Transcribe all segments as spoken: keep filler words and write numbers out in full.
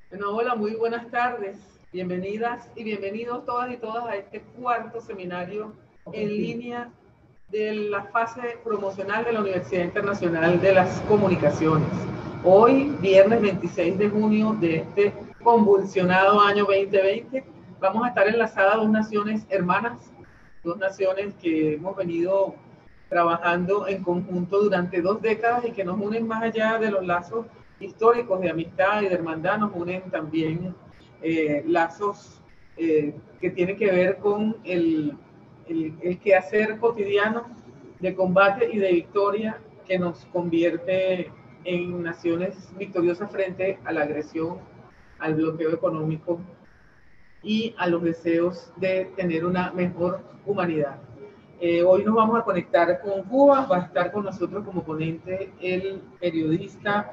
Bueno, hola, muy buenas tardes. Bienvenidas y bienvenidos todas y todas a este cuarto seminario en línea de la fase promocional de la Universidad Internacional de las Comunicaciones. Hoy, viernes veintiséis de junio de este convulsionado año veinte veinte, vamos a estar enlazadas dos naciones hermanas, dos naciones que hemos venido trabajando en conjunto durante dos décadas y que nos unen más allá de los lazos históricos de amistad y de hermandad, nos unen también eh, lazos eh, que tienen que ver con el, el, el quehacer cotidiano de combate y de victoria que nos convierte en naciones victoriosas frente a la agresión, al bloqueo económico y a los deseos de tener una mejor humanidad. Eh, hoy nos vamos a conectar con Cuba, va a estar con nosotros como ponente el periodista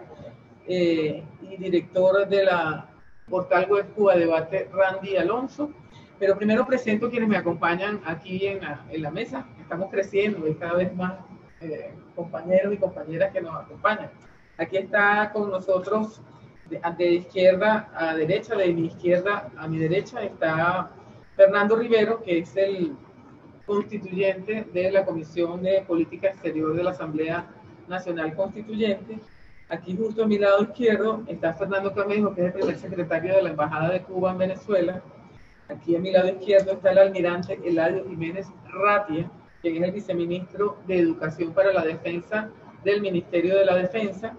eh, y director de la portal web Cuba Debate, Randy Alonso. Pero primero presento a quienes me acompañan aquí en la, en la mesa. Estamos creciendo y cada vez más eh, compañeros y compañeras que nos acompañan. Aquí está con nosotros de, de izquierda a derecha, de mi izquierda a mi derecha, está Fernando Rivero, que es el constituyente de la Comisión de Política Exterior de la Asamblea Nacional Constituyente. Aquí justo a mi lado izquierdo está Fernando Camejo, que es el primer secretario de la Embajada de Cuba en Venezuela. Aquí a mi lado izquierdo está el almirante Eladio Jiménez Ratia, quien es el viceministro de Educación para la Defensa del Ministerio de la Defensa.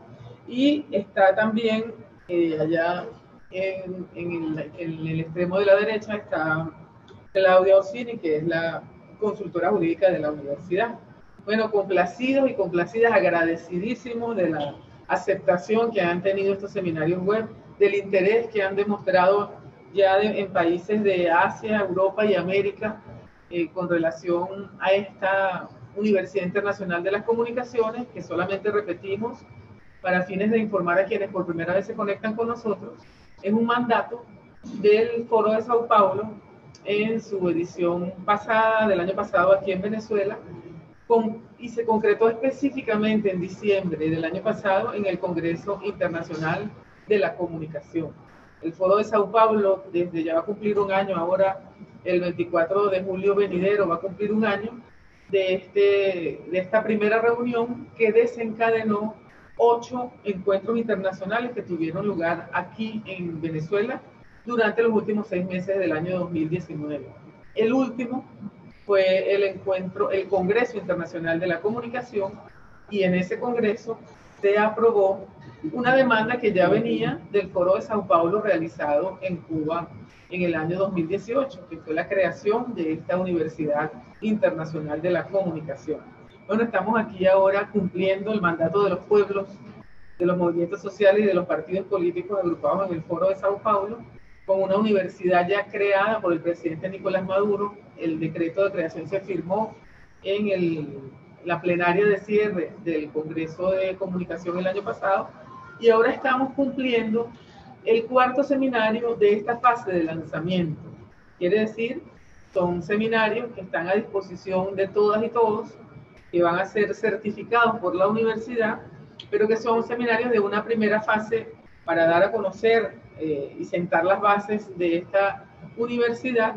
Y está también eh, allá en, en, el, en el extremo de la derecha está Claudia Orsini, que es la consultora jurídica de la universidad. Bueno, complacidos y complacidas, agradecidísimos de la aceptación que han tenido estos seminarios web, del interés que han demostrado ya de, en países de Asia, Europa y América eh, con relación a esta Universidad Internacional de las Comunicaciones, que solamente repetimos para fines de informar a quienes por primera vez se conectan con nosotros. Es un mandato del Foro de Sao Paulo en su edición pasada, del año pasado aquí en Venezuela, con, y se concretó específicamente en diciembre del año pasado en el Congreso Internacional de la Comunicación. El Foro de Sao Paulo desde ya va a cumplir un año, ahora el veinticuatro de julio venidero va a cumplir un año de, este, de esta primera reunión que desencadenó ocho encuentros internacionales que tuvieron lugar aquí en Venezuela durante los últimos seis meses del año dos mil diecinueve. El último fue el encuentro, el Congreso Internacional de la Comunicación, y en ese congreso se aprobó una demanda que ya venía del Foro de Sao Paulo realizado en Cuba en el año dos mil dieciocho, que fue la creación de esta Universidad Internacional de la Comunicación. Bueno, estamos aquí ahora cumpliendo el mandato de los pueblos, de los movimientos sociales y de los partidos políticos agrupados en el Foro de Sao Paulo, con una universidad ya creada por el presidente Nicolás Maduro. El decreto de creación se firmó en el, la plenaria de cierre del Congreso de Comunicación el año pasado, y ahora estamos cumpliendo el cuarto seminario de esta fase de lanzamiento. Quiere decir, son seminarios que están a disposición de todas y todos, que van a ser certificados por la universidad, pero que son seminarios de una primera fase para dar a conocer eh, y sentar las bases de esta universidad,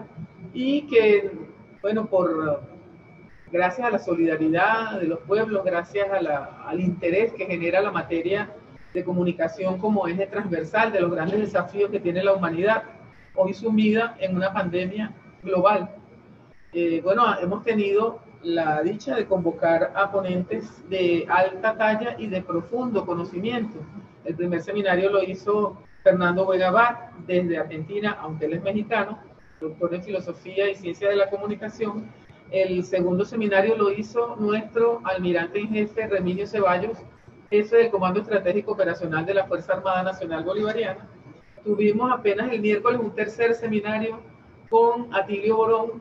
y que, bueno, por gracias a la solidaridad de los pueblos, gracias a la, al interés que genera la materia de comunicación como eje transversal de los grandes desafíos que tiene la humanidad, hoy sumida en una pandemia global. Eh, bueno, hemos tenido la dicha de convocar a ponentes de alta talla y de profundo conocimiento. El primer seminario lo hizo Fernando Vega Abad desde Argentina, aunque él es mexicano, doctor en Filosofía y Ciencia de la Comunicación. El segundo seminario lo hizo nuestro almirante en jefe Remigio Ceballos, jefe del Comando Estratégico Operacional de la Fuerza Armada Nacional Bolivariana. Tuvimos apenas el miércoles un tercer seminario con Atilio Borón,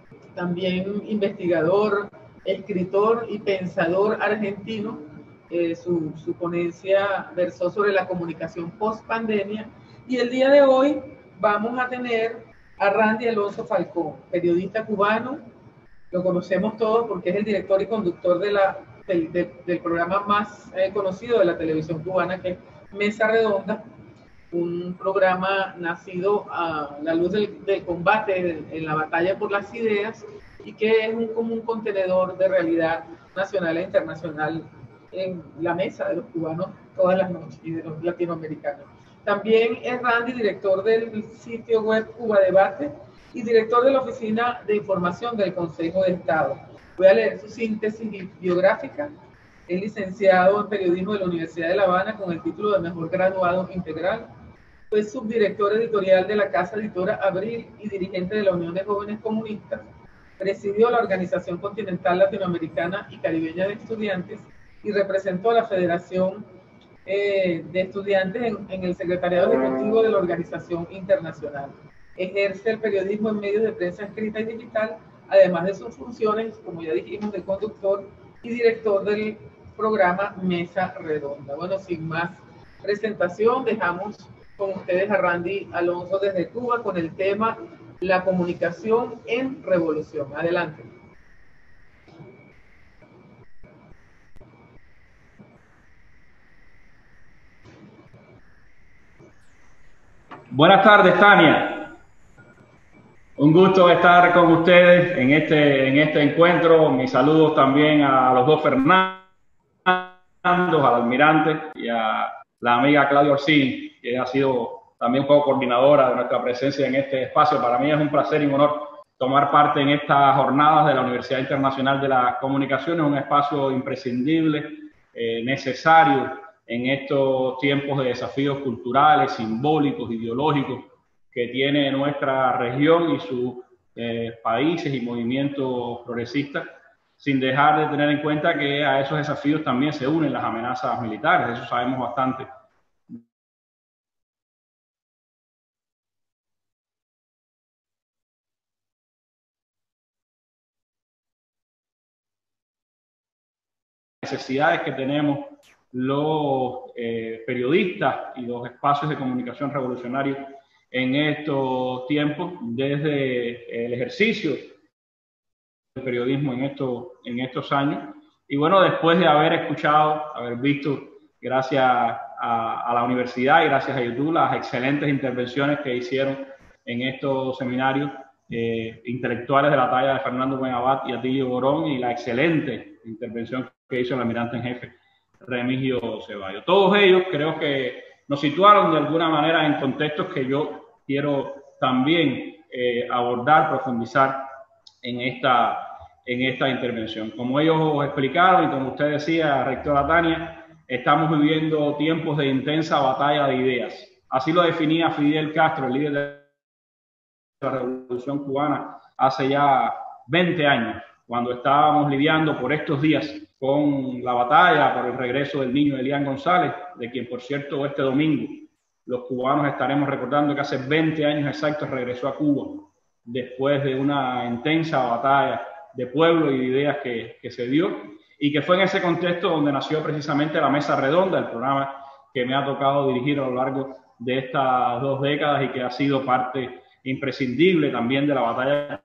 también investigador, escritor y pensador argentino. Eh, su, su ponencia versó sobre la comunicación post-pandemia. Y el día de hoy vamos a tener a Randy Alonso Falcón, periodista cubano. Lo conocemos todos porque es el director y conductor de la, del, de, del programa más eh, conocido de la televisión cubana, que es Mesa Redonda. un programa nacido a la luz del, del combate en, en la batalla por las ideas y que es un, como un contenedor de realidad nacional e internacional en la mesa de los cubanos todas las noches y de los latinoamericanos. También es Randy, director del sitio web Cuba Debate y director de la Oficina de Información del Consejo de Estado. Voy a leer su síntesis biográfica. Es licenciado en Periodismo de la Universidad de La Habana con el título de Mejor Graduado Integral. Fue subdirector editorial de la Casa Editora Abril y dirigente de la Unión de Jóvenes Comunistas. Presidió la Organización Continental Latinoamericana y Caribeña de Estudiantes y representó a la Federación eh, de Estudiantes en, en el Secretariado Ejecutivo de la Organización Internacional. Ejerce el periodismo en medios de prensa escrita y digital, además de sus funciones, como ya dijimos, de conductor y director del programa Mesa Redonda. Bueno, sin más presentación, dejamos con ustedes a Randy Alonso desde Cuba con el tema La comunicación en revolución. Adelante. Buenas tardes, Tania. Un gusto estar con ustedes en este, en este encuentro. Mis saludos también a los dos Fernandos, al almirante y a la amiga Claudia Orsini, que ha sido también un poco coordinadora de nuestra presencia en este espacio. Para mí es un placer y un honor tomar parte en estas jornadas de la Universidad Internacional de las Comunicaciones, un espacio imprescindible, eh, necesario en estos tiempos de desafíos culturales, simbólicos, ideológicos que tiene nuestra región y sus eh, países y movimientos progresistas, sin dejar de tener en cuenta que a esos desafíos también se unen las amenazas militares. Eso sabemos bastante. Necesidades que tenemos los eh, periodistas y los espacios de comunicación revolucionarios en estos tiempos, desde el ejercicio del periodismo en estos, en estos años. Y bueno, después de haber escuchado, haber visto, gracias a, a la universidad y gracias a YouTube, las excelentes intervenciones que hicieron en estos seminarios eh, intelectuales de la talla de Fernando Buenabad y Atilio Borón, y la excelente intervención que hizo el almirante en jefe Remigio Ceballos. Todos ellos creo que nos situaron de alguna manera en contextos que yo quiero también eh, abordar, profundizar en esta, en esta intervención. Como ellos explicaron y como usted decía, rectora Tania, estamos viviendo tiempos de intensa batalla de ideas. Así lo definía Fidel Castro, el líder de la Revolución Cubana, hace ya veinte años, cuando estábamos lidiando por estos días con la batalla por el regreso del niño Elian González, de quien, por cierto, este domingo los cubanos estaremos recordando que hace veinte años exactos regresó a Cuba después de una intensa batalla de pueblo y de ideas que, que se dio, y que fue en ese contexto donde nació precisamente la Mesa Redonda, el programa que me ha tocado dirigir a lo largo de estas dos décadas y que ha sido parte imprescindible también de la batalla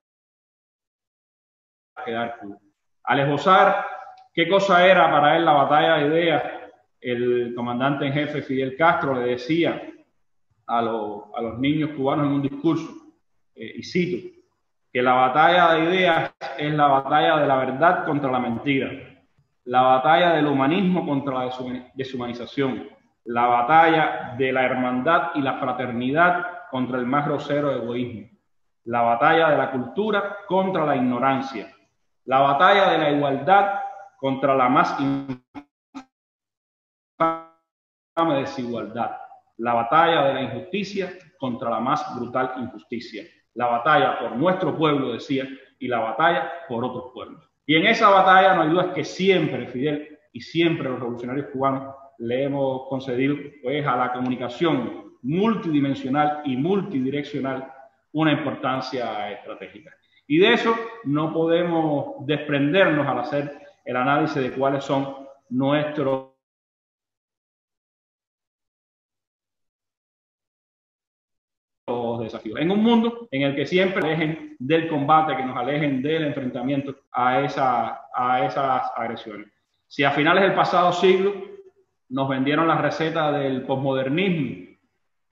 que da Cuba. Al esbozar qué cosa era para él la batalla de ideas, el comandante en jefe Fidel Castro le decía a, lo, a los niños cubanos en un discurso, eh, y cito, que la batalla de ideas es la batalla de la verdad contra la mentira, la batalla del humanismo contra la deshumanización, la batalla de la hermandad y la fraternidad contra el más grosero egoísmo, la batalla de la cultura contra la ignorancia, la batalla de la igualdad contra la más infame desigualdad, la batalla de la injusticia contra la más brutal injusticia, la batalla por nuestro pueblo, decía, y la batalla por otros pueblos. Y en esa batalla no hay dudas que siempre Fidel y siempre los revolucionarios cubanos le hemos concedido pues, a la comunicación multidimensional y multidireccional una importancia estratégica. Y de eso no podemos desprendernos al hacer el análisis de cuáles son nuestros desafíos. En un mundo en el que siempre nos alejen del combate, que nos alejen del enfrentamiento a, esa, a esas agresiones. Si a finales del pasado siglo nos vendieron la receta del posmodernismo,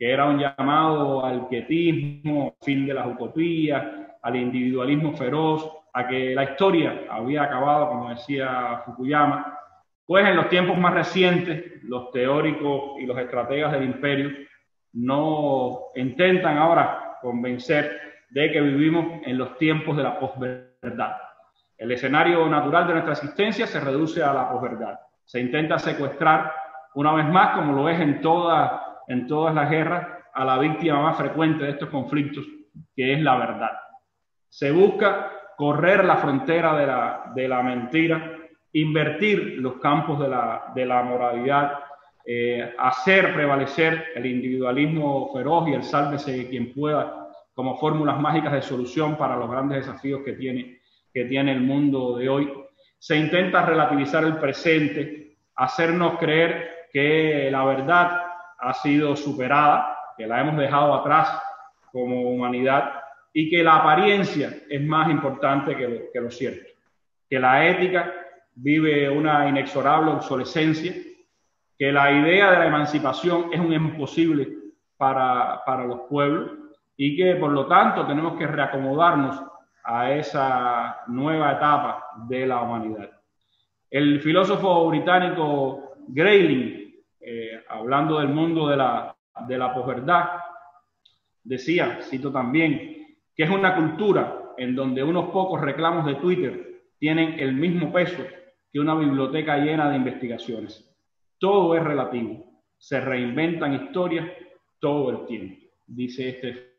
que era un llamado al quietismo, fin de las utopías, al individualismo feroz, a que la historia había acabado, como decía Fukuyama. Pues en los tiempos más recientes, los teóricos y los estrategas del imperio nos intentan ahora convencer de que vivimos en los tiempos de la posverdad. El escenario natural de nuestra existencia se reduce a la posverdad. Se intenta secuestrar, una vez más, como lo es en, toda, en todas las guerras, a la víctima más frecuente de estos conflictos, que es la verdad. Se busca correr la frontera de la, de la mentira, invertir los campos de la, de la moralidad, eh, hacer prevalecer el individualismo feroz y el sálvese quien pueda como fórmulas mágicas de solución para los grandes desafíos que tiene, que tiene el mundo de hoy. Se intenta relativizar el presente, hacernos creer que la verdad ha sido superada, que la hemos dejado atrás como humanidad y que la apariencia es más importante que lo, que lo cierto, que la ética vive una inexorable obsolescencia, que la idea de la emancipación es un imposible para, para los pueblos y que por lo tanto tenemos que reacomodarnos a esa nueva etapa de la humanidad. El filósofo británico Grayling, eh, hablando del mundo de la, de la posverdad, decía, cito también, que es una cultura en donde unos pocos reclamos de Twitter tienen el mismo peso que una biblioteca llena de investigaciones. Todo es relativo, se reinventan historias todo el tiempo, dice este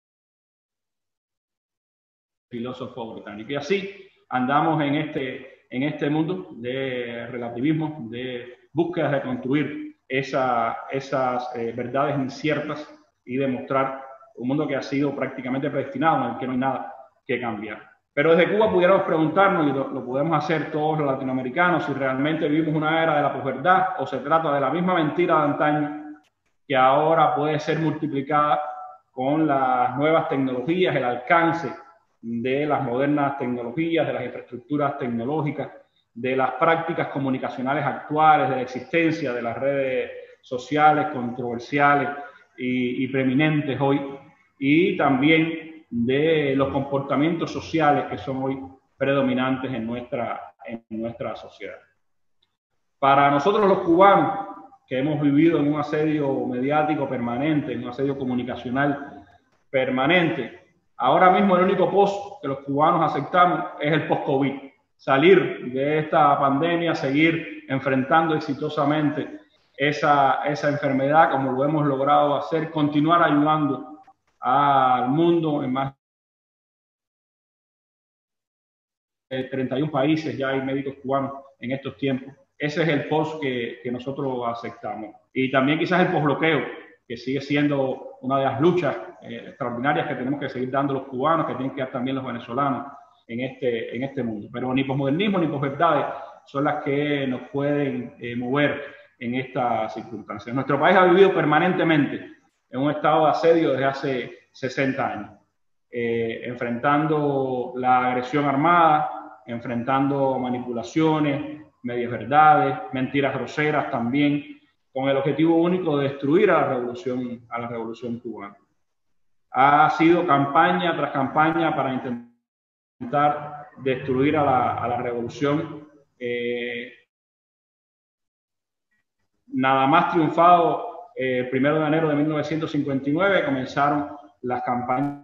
filósofo británico. Y así andamos en este, en este mundo de relativismo, de búsquedas de construir esa, esas eh, verdades inciertas y demostrar un mundo que ha sido prácticamente predestinado, en el que no hay nada que cambiar. Pero desde Cuba pudiéramos preguntarnos, y lo, lo podemos hacer todos los latinoamericanos, si realmente vivimos una era de la posverdad o se trata de la misma mentira de antaño que ahora puede ser multiplicada con las nuevas tecnologías, el alcance de las modernas tecnologías, de las infraestructuras tecnológicas, de las prácticas comunicacionales actuales, de la existencia de las redes sociales controversiales y, y preeminentes hoy, y también de los comportamientos sociales que son hoy predominantes en nuestra, en nuestra sociedad. Para nosotros los cubanos, que hemos vivido en un asedio mediático permanente, en un asedio comunicacional permanente, ahora mismo el único post que los cubanos aceptamos es el post-COVID. Salir de esta pandemia, seguir enfrentando exitosamente esa, esa enfermedad como lo hemos logrado hacer, continuar ayudando al mundo en más de treinta y un países. Ya hay médicos cubanos en estos tiempos. Ese es el post que, que nosotros aceptamos. Y también quizás el postbloqueo, que sigue siendo una de las luchas eh, extraordinarias que tenemos que seguir dando los cubanos, que tienen que dar también los venezolanos en este, en este mundo. Pero ni posmodernismo ni posverdades son las que nos pueden eh, mover en estas circunstancias. Nuestro país ha vivido permanentemente en un estado de asedio desde hace sesenta años, eh, enfrentando la agresión armada, enfrentando manipulaciones, medias verdades, mentiras groseras también, con el objetivo único de destruir a la revolución, a la revolución cubana. Ha sido campaña tras campaña para intentar destruir a la, a la revolución. Eh, nada más triunfado el eh, primero de enero de mil novecientos cincuenta y nueve, comenzaron las campañas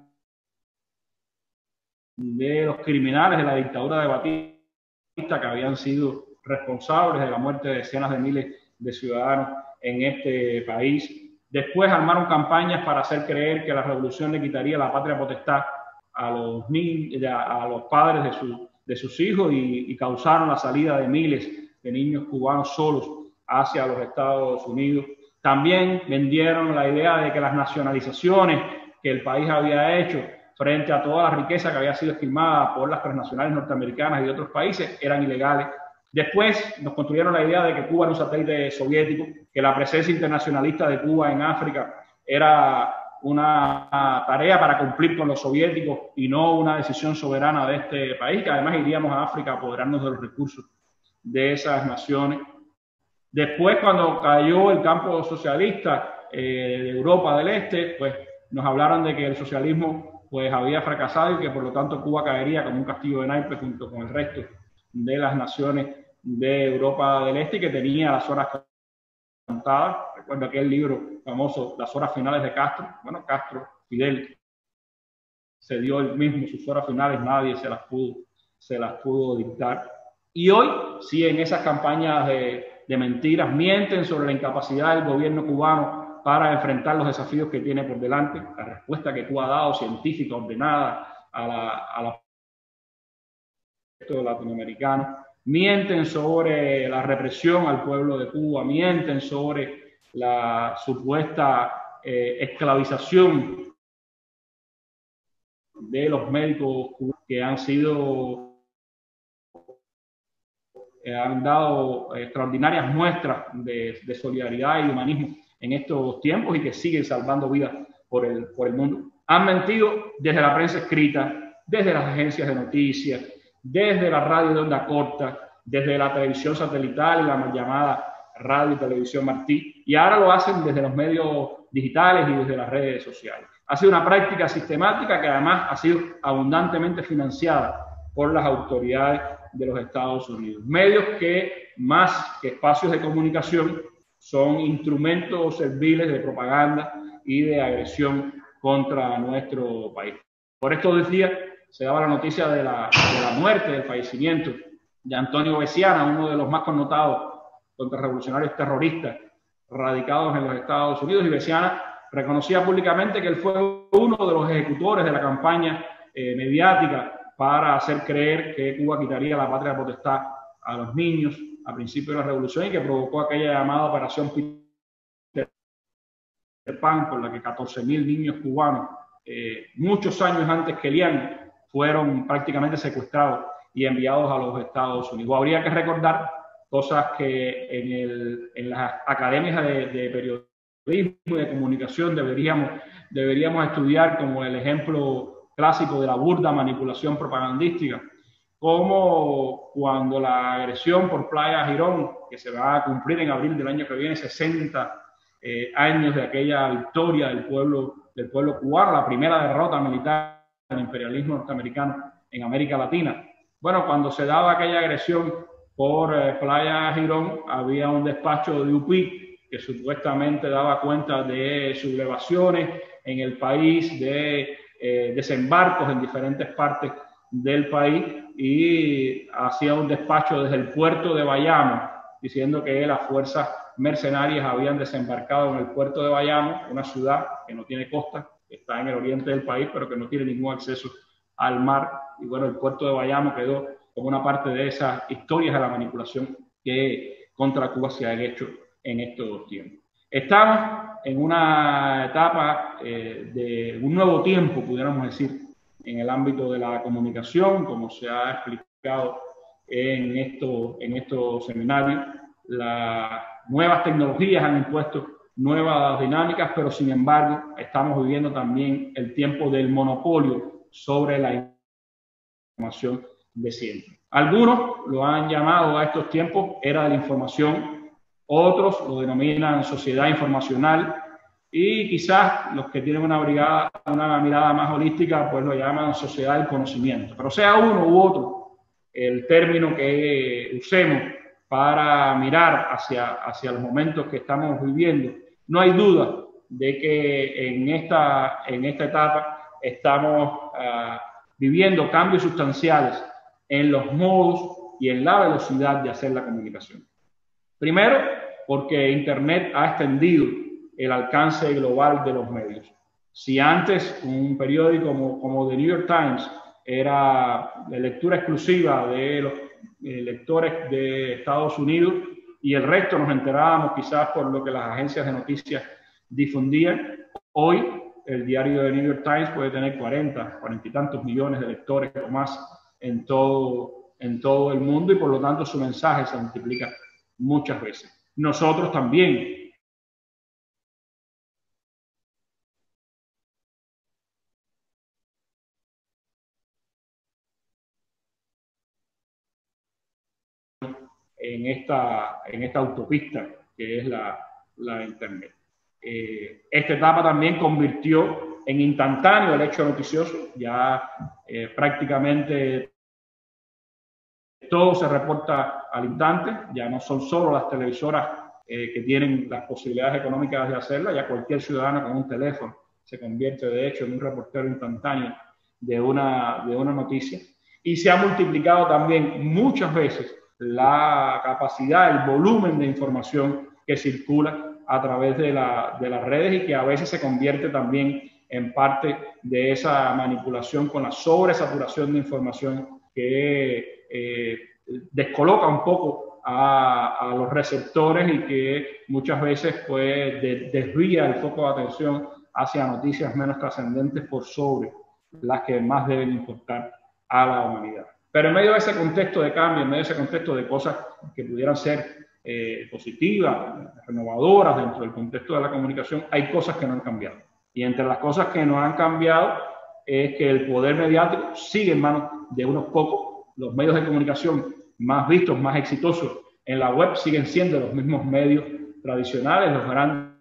de los criminales de la dictadura de Batista, que habían sido responsables de la muerte de decenas de miles de ciudadanos en este país. Después armaron campañas para hacer creer que la revolución le quitaría la patria potestad a los, niños, a los padres de, su, de sus hijos y, y causaron la salida de miles de niños cubanos solos hacia los Estados Unidos. También vendieron la idea de que las nacionalizaciones que el país había hecho frente a toda la riqueza que había sido esquilmada por las transnacionales norteamericanas y de otros países eran ilegales. Después nos construyeron la idea de que Cuba era un satélite soviético, que la presencia internacionalista de Cuba en África era una tarea para cumplir con los soviéticos y no una decisión soberana de este país, que además iríamos a África a apoderarnos de los recursos de esas naciones. Después, cuando cayó el campo socialista, eh, de Europa del Este, pues nos hablaron de que el socialismo pues había fracasado y que por lo tanto Cuba caería como un castillo de naipes junto con el resto de las naciones de Europa del Este y que tenía las horas contadas. Recuerdo aquel libro famoso, Las horas finales de Castro. Bueno, Castro, Fidel, se dio él mismo sus horas finales, nadie se las pudo, se las pudo dictar. Y hoy, sí, en esas campañas de, de mentiras, mienten sobre la incapacidad del gobierno cubano para enfrentar los desafíos que tiene por delante, la respuesta que Cuba ha dado, científica, ordenada, a la, a la latinoamericano, mienten sobre la represión al pueblo de Cuba, mienten sobre la supuesta eh, esclavización de los médicos que han sido eh, han dado extraordinarias muestras de, de solidaridad y de humanismo en estos tiempos y que siguen salvando vidas por el, por el mundo. Han mentido desde la prensa escrita, desde las agencias de noticias, desde la radio de onda corta, desde la televisión satelital y la mal llamada radio y televisión Martí, y ahora lo hacen desde los medios digitales y desde las redes sociales. Ha sido una práctica sistemática que además ha sido abundantemente financiada por las autoridades de los Estados Unidos. Medios que, más que espacios de comunicación, son instrumentos serviles de propaganda y de agresión contra nuestro país. Por estos días se daba la noticia de la, de la muerte, del fallecimiento de Antonio Veciana, uno de los más connotados contrarrevolucionarios terroristas radicados en los Estados Unidos, y Veciana reconocía públicamente que él fue uno de los ejecutores de la campaña eh, mediática para hacer creer que Cuba quitaría la patria potestad a los niños a principios de la revolución y que provocó aquella llamada Operación Peter Pan, con la que catorce mil niños cubanos, eh, muchos años antes que Elian, fueron prácticamente secuestrados y enviados a los Estados Unidos. Habría que recordar cosas que en, el, en las academias de, de periodismo y de comunicación deberíamos, deberíamos estudiar, como el ejemplo clásico de la burda manipulación propagandística, como cuando la agresión por Playa Girón, que se va a cumplir en abril del año que viene, sesenta eh, años de aquella victoria del pueblo, del pueblo cubano, la primera derrota militar del imperialismo norteamericano en América Latina. Bueno, cuando se daba aquella agresión por eh, Playa Girón, había un despacho de U P I que supuestamente daba cuenta de sublevaciones en el país, de eh, desembarcos en diferentes partes del país, y hacía un despacho desde el puerto de Bayamo diciendo que las fuerzas mercenarias habían desembarcado en el puerto de Bayamo, una ciudad que no tiene costa, que está en el oriente del país, pero que no tiene ningún acceso al mar. Y bueno, el puerto de Bayamo quedó como una parte de esas historias de la manipulación que contra Cuba se han hecho en estos tiempos. Estamos en una etapa eh, de un nuevo tiempo, pudiéramos decir, en el ámbito de la comunicación, como se ha explicado en, esto, en estos seminarios. Las nuevas tecnologías han impuesto nuevas dinámicas, pero sin embargo estamos viviendo también el tiempo del monopolio sobre la información de siempre. Algunos lo han llamado a estos tiempos era de la información, otros lo denominan sociedad informacional, y quizás los que tienen una, brigada, una mirada más holística pues lo llaman sociedad del conocimiento. Pero sea uno u otro el término que usemos para mirar hacia, hacia los momentos que estamos viviendo, no hay duda de que en esta, en esta etapa estamos uh, viviendo cambios sustanciales en los modos y en la velocidad de hacer la comunicación. Primero, porque Internet ha extendido el alcance global de los medios. Si antes un periódico como, como The New York Times era de lectura exclusiva de los eh, lectores de Estados Unidos y el resto nos enterábamos quizás por lo que las agencias de noticias difundían, hoy el diario de New York Times puede tener cuarenta, cuarenta y tantos millones de lectores o más en todo, en todo el mundo, y por lo tanto su mensaje se multiplica muchas veces. Nosotros también en esta, en esta autopista que es la, la Internet. Eh, esta etapa también convirtió en instantáneo el hecho noticioso, ya eh, prácticamente todo se reporta al instante, ya no son solo las televisoras eh, que tienen las posibilidades económicas de hacerla, ya cualquier ciudadano con un teléfono se convierte de hecho en un reportero instantáneo de una, de una noticia. Y se ha multiplicado también muchas veces la capacidad, el volumen de información que circula a través de, la, de las redes y que a veces se convierte también en parte de esa manipulación con la sobresaturación de información que eh, descoloca un poco a, a los receptores y que muchas veces pues, de, desvía el foco de atención hacia noticias menos trascendentes por sobre las que más deben importar a la humanidad. Pero en medio de ese contexto de cambio, en medio de ese contexto de cosas que pudieran ser eh, positivas, renovadoras dentro del contexto de la comunicación, hay cosas que no han cambiado. Y entre las cosas que no han cambiado es que el poder mediático sigue en manos de unos pocos. Los medios de comunicación más vistos, más exitosos en la web siguen siendo los mismos medios tradicionales, los grandes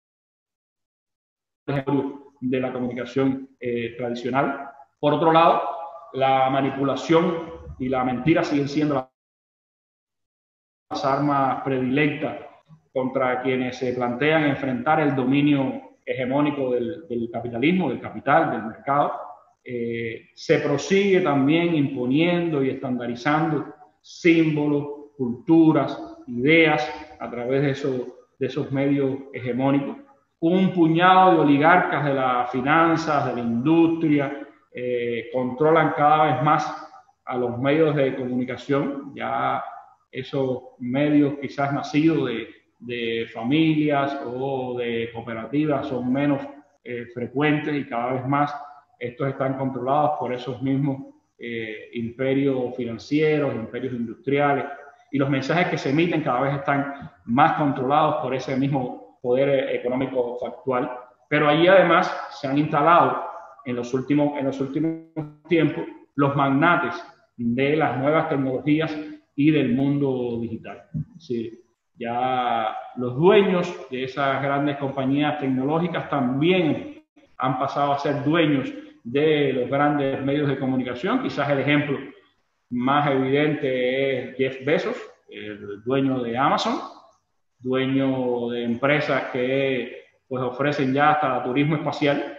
de la comunicación eh, tradicional. Por otro lado, la manipulación y la mentira siguen siendo las armas predilectas contra quienes se plantean enfrentar el dominio hegemónico del, del capitalismo, del capital, del mercado. Eh, se prosigue también imponiendo y estandarizando símbolos, culturas, ideas a través de, eso, de esos medios hegemónicos. Un puñado de oligarcas de las finanzas, de la industria, eh, controlan cada vez más a los medios de comunicación. Ya esos medios quizás nacidos de, de familias o de cooperativas son menos eh, frecuentes y cada vez más estos están controlados por esos mismos eh, imperios financieros, imperios industriales, y los mensajes que se emiten cada vez están más controlados por ese mismo poder económico factual. Pero allí además se han instalado en los últimos, en los últimos tiempos los magnates de las nuevas tecnologías y del mundo digital. Sí, ya los dueños de esas grandes compañías tecnológicas también han pasado a ser dueños de los grandes medios de comunicación. Quizás el ejemplo más evidente es Jeff Bezos, el dueño de Amazon, dueño de empresas que pues, ofrecen ya hasta turismo espacial,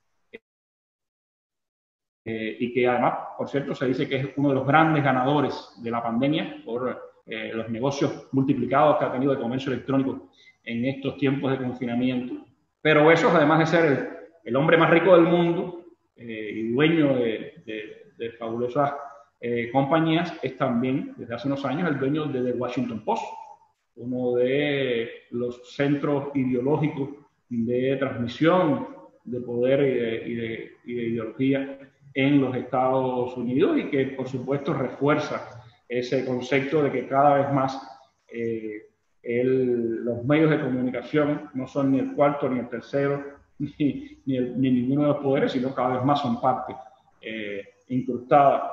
eh, y que además, por cierto, se dice que es uno de los grandes ganadores de la pandemia por eh, los negocios multiplicados que ha tenido el comercio electrónico en estos tiempos de confinamiento. Pero Bezos, además de ser el, el hombre más rico del mundo eh, y dueño de, de, de fabulosas eh, compañías, es también, desde hace unos años, el dueño de The Washington Post, uno de los centros ideológicos de transmisión de poder y de, y de, y de ideología en los Estados Unidos, y que por supuesto refuerza ese concepto de que cada vez más eh, el, los medios de comunicación no son ni el cuarto ni el tercero ni, ni, el, ni ninguno de los poderes, sino cada vez más son parte eh, incrustada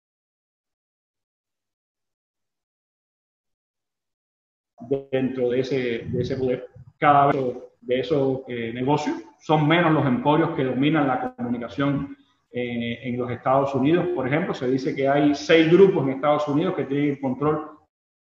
dentro de ese, de ese poder. Cada vez de esos eh, negocios son menos los emporios que dominan la comunicación eh, en los Estados Unidos. Por ejemplo, se dice que hay seis grupos en Estados Unidos que tienen el control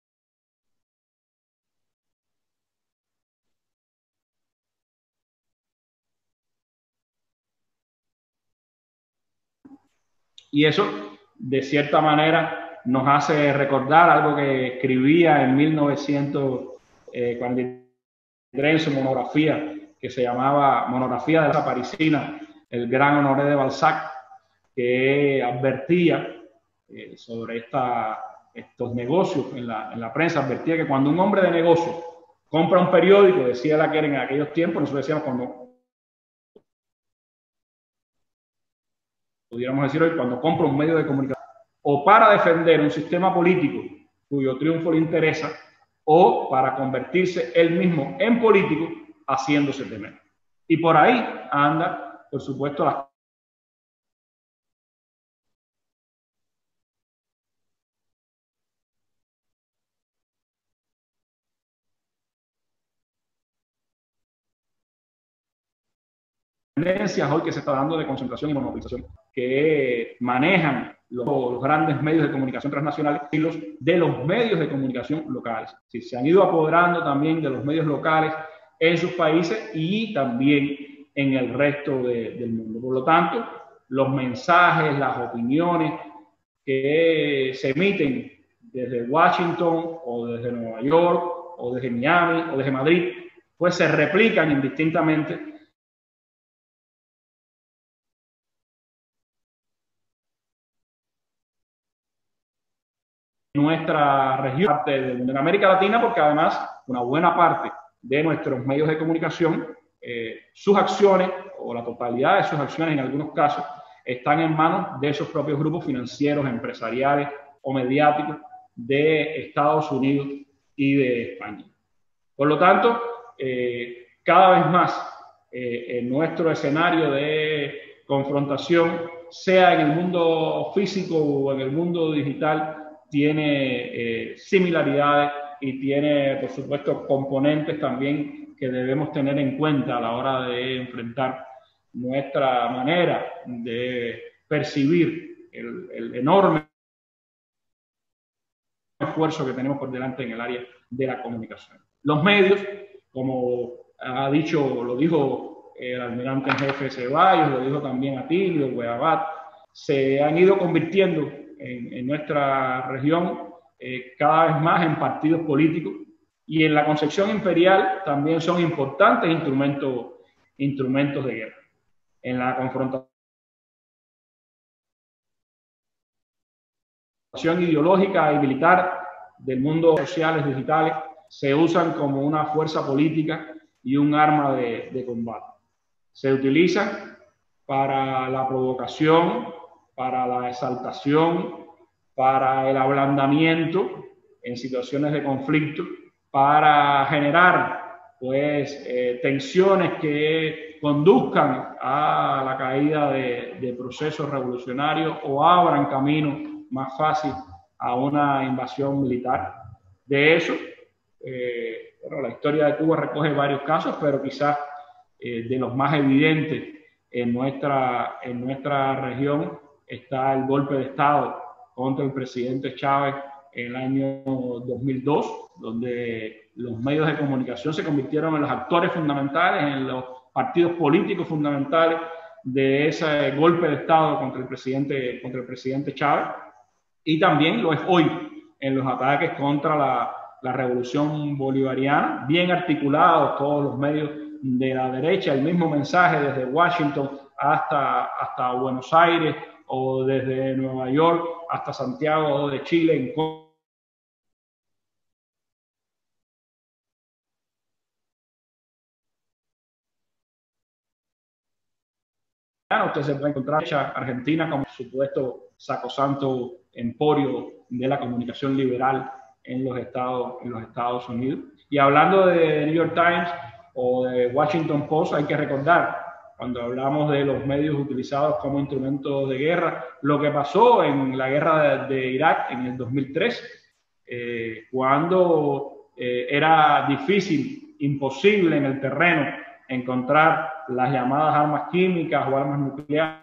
y eso de cierta manera nos hace recordar algo que escribía en mil novecientos cuarenta y tres en su monografía, que se llamaba Monografía de la Parisina, el gran Honoré de Balzac, que advertía eh, sobre esta, estos negocios en la, en la prensa, advertía que cuando un hombre de negocio compra un periódico, decía la que era en aquellos tiempos, nosotros decíamos cuando, pudiéramos decir hoy, cuando compra un medio de comunicación, o para defender un sistema político cuyo triunfo le interesa, o para convertirse él mismo en político haciéndose temer. Y por ahí anda, por supuesto, las tendencias hoy que se está dando de concentración y monopolización que manejan los, los grandes medios de comunicación transnacionales y los de los medios de comunicación locales. Sí, se han ido apoderando también de los medios locales en sus países y también en el resto de, del mundo. Por lo tanto, los mensajes, las opiniones que se emiten desde Washington o desde Nueva York o desde Miami o desde Madrid, pues se replican indistintamente nuestra región, parte de América Latina, porque además una buena parte de nuestros medios de comunicación, eh, sus acciones o la totalidad de sus acciones en algunos casos están en manos de esos propios grupos financieros, empresariales o mediáticos de Estados Unidos y de España. Por lo tanto, eh, cada vez más eh, en nuestro escenario de confrontación, sea en el mundo físico o en el mundo digital, tiene eh, similaridades y tiene, por supuesto, componentes también que debemos tener en cuenta a la hora de enfrentar nuestra manera de percibir el, el enorme esfuerzo que tenemos por delante en el área de la comunicación. Los medios, como ha dicho, lo dijo el almirante en jefe Ceballos, lo dijo también Atilio, Hueabat, se han ido convirtiendo en, en nuestra región eh, cada vez más en partidos políticos, y en la concepción imperial también son importantes instrumentos, instrumentos de guerra. En la confrontación ideológica y militar del mundo sociales digitales se usan como una fuerza política y un arma de, de combate. Se utilizan para la provocación, para la exaltación, para el ablandamiento en situaciones de conflicto, para generar pues eh, tensiones que conduzcan a la caída de, de procesos revolucionarios o abran camino más fácil a una invasión militar. De eso, eh, bueno, la historia de Cuba recoge varios casos, pero quizás eh, de los más evidentes en nuestra, en nuestra región está el golpe de Estado contra el presidente Chávez en el año dos mil dos, donde los medios de comunicación se convirtieron en los actores fundamentales, en los partidos políticos fundamentales de ese golpe de Estado contra el presidente, contra el presidente Chávez, y también lo es hoy en los ataques contra la, la revolución bolivariana, bien articulados todos los medios de la derecha, el mismo mensaje desde Washington hasta, hasta Buenos Aires, o desde Nueva York hasta Santiago de Chile, en usted se puede encontrar Argentina como supuesto sacrosanto emporio de la comunicación liberal en los Estados, en los Estados Unidos. Y hablando de New York Times o de Washington Post, hay que recordar, cuando hablamos de los medios utilizados como instrumentos de guerra, lo que pasó en la guerra de, de Irak en el dos mil tres, eh, cuando eh, era difícil, imposible en el terreno encontrar las llamadas armas químicas o armas nucleares.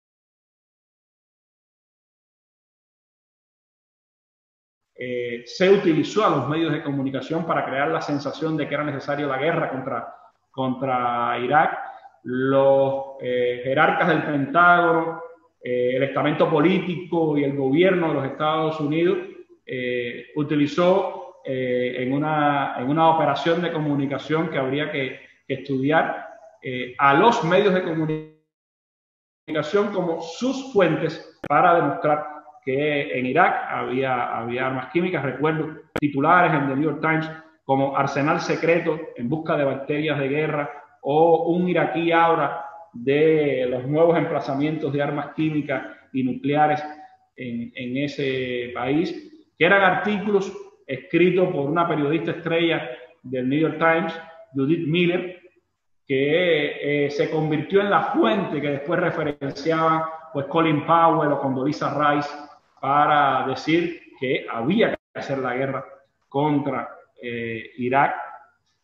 Eh, se utilizó a los medios de comunicación para crear la sensación de que era necesaria la guerra contra, contra Irak. Los eh, jerarcas del Pentágono, eh, el estamento político y el gobierno de los Estados Unidos eh, utilizó eh, en, una, en una operación de comunicación que habría que, que estudiar eh, a los medios de comunicación como sus fuentes para demostrar que en Irak había, había armas químicas. Recuerdo titulares en The New York Times como arsenal secreto en busca de bacterias de guerra, o un iraquí habla de los nuevos emplazamientos de armas químicas y nucleares en, en ese país, que eran artículos escritos por una periodista estrella del New York Times, Judith Miller, que eh, se convirtió en la fuente que después referenciaban pues Colin Powell o Condoleezza Rice para decir que había que hacer la guerra contra eh, Irak.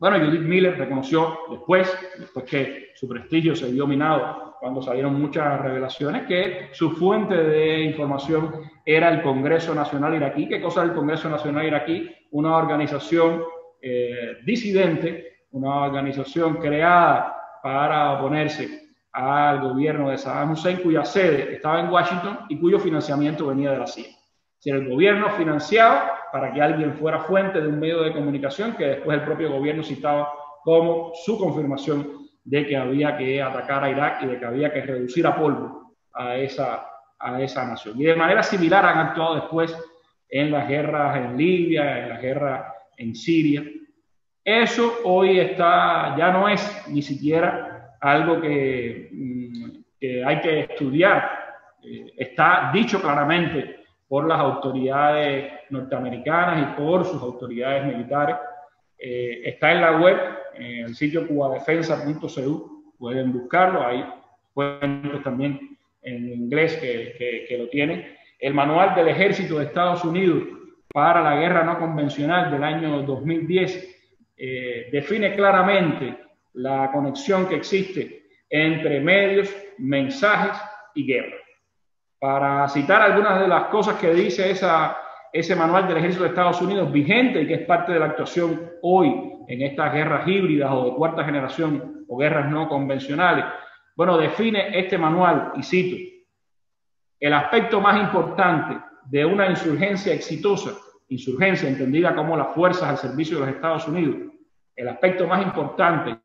Bueno, Judith Miller reconoció después, después que su prestigio se vio minado, cuando salieron muchas revelaciones, que su fuente de información era el Congreso Nacional Iraquí. ¿Qué cosa es el Congreso Nacional Iraquí? Una organización eh, disidente, una organización creada para oponerse al gobierno de Saddam Hussein, cuya sede estaba en Washington y cuyo financiamiento venía de la C I A. Si el gobierno financiaba para que alguien fuera fuente de un medio de comunicación que después el propio gobierno citaba como su confirmación de que había que atacar a Irak y de que había que reducir a polvo a esa, a esa nación. Y de manera similar han actuado después en las guerras en Libia, en la guerra en Siria. Eso hoy está, ya no es ni siquiera algo que, que hay que estudiar. Está dicho claramente por las autoridades norteamericanas y por sus autoridades militares. Eh, está en la web, en el sitio cubadefensa punto c u, pueden buscarlo, hay fuentes también en inglés que, que, que lo tienen. El manual del Ejército de Estados Unidos para la guerra no convencional del año dos mil diez eh, define claramente la conexión que existe entre medios, mensajes y guerra. Para citar algunas de las cosas que dice esa, ese manual del Ejército de Estados Unidos vigente y que es parte de la actuación hoy en estas guerras híbridas o de cuarta generación o guerras no convencionales, bueno, define este manual, y cito: el aspecto más importante de una insurgencia exitosa, insurgencia entendida como las fuerzas al servicio de los Estados Unidos, el aspecto más importante